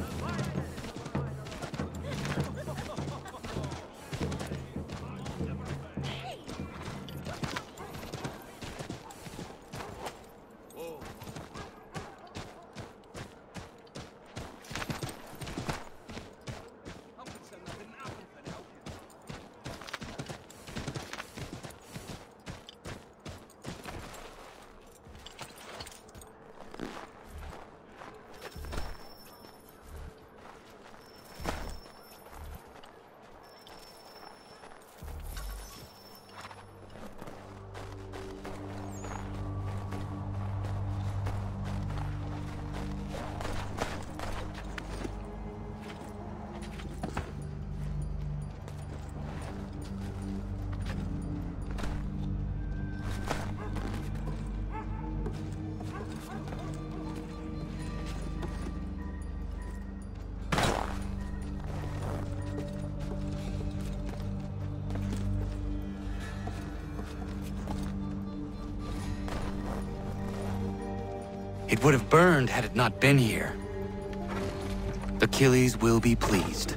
It would have burned had it not been here. Achilles will be pleased.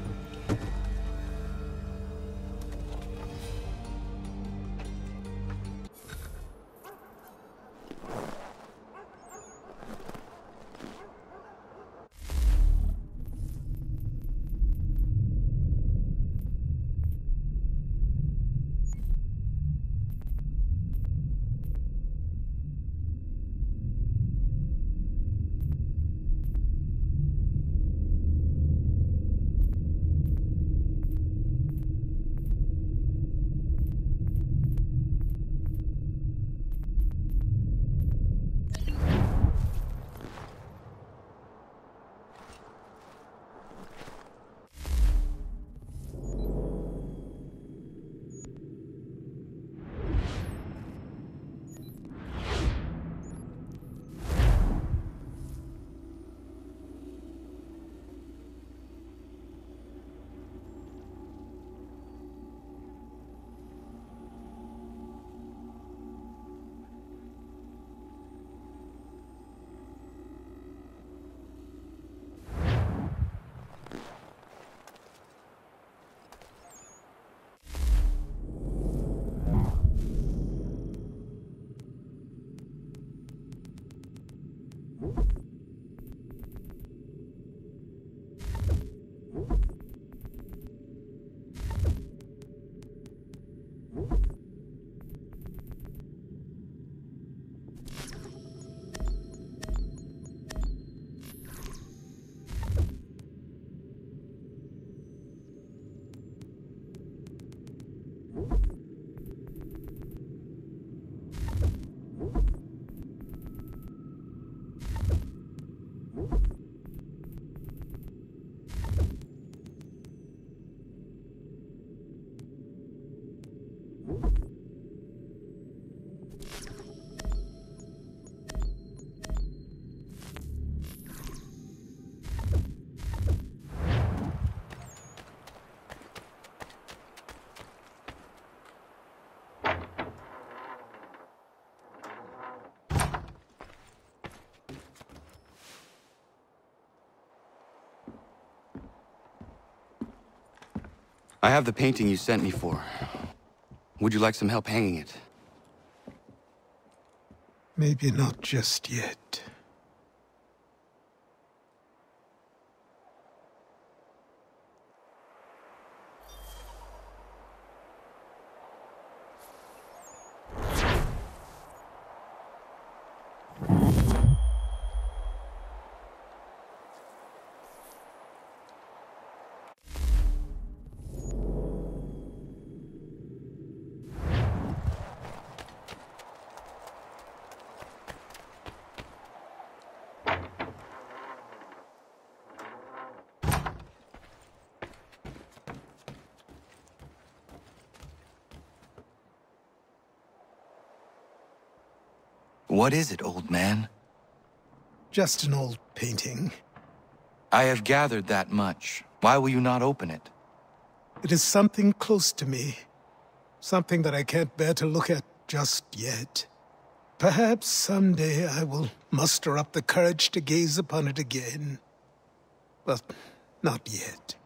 I have the painting you sent me for. Would you like some help hanging it? Maybe not just yet. What is it, old man? Just an old painting. I have gathered that much. Why will you not open it? It is something close to me. Something that I can't bear to look at just yet. Perhaps someday I will muster up the courage to gaze upon it again. But not yet.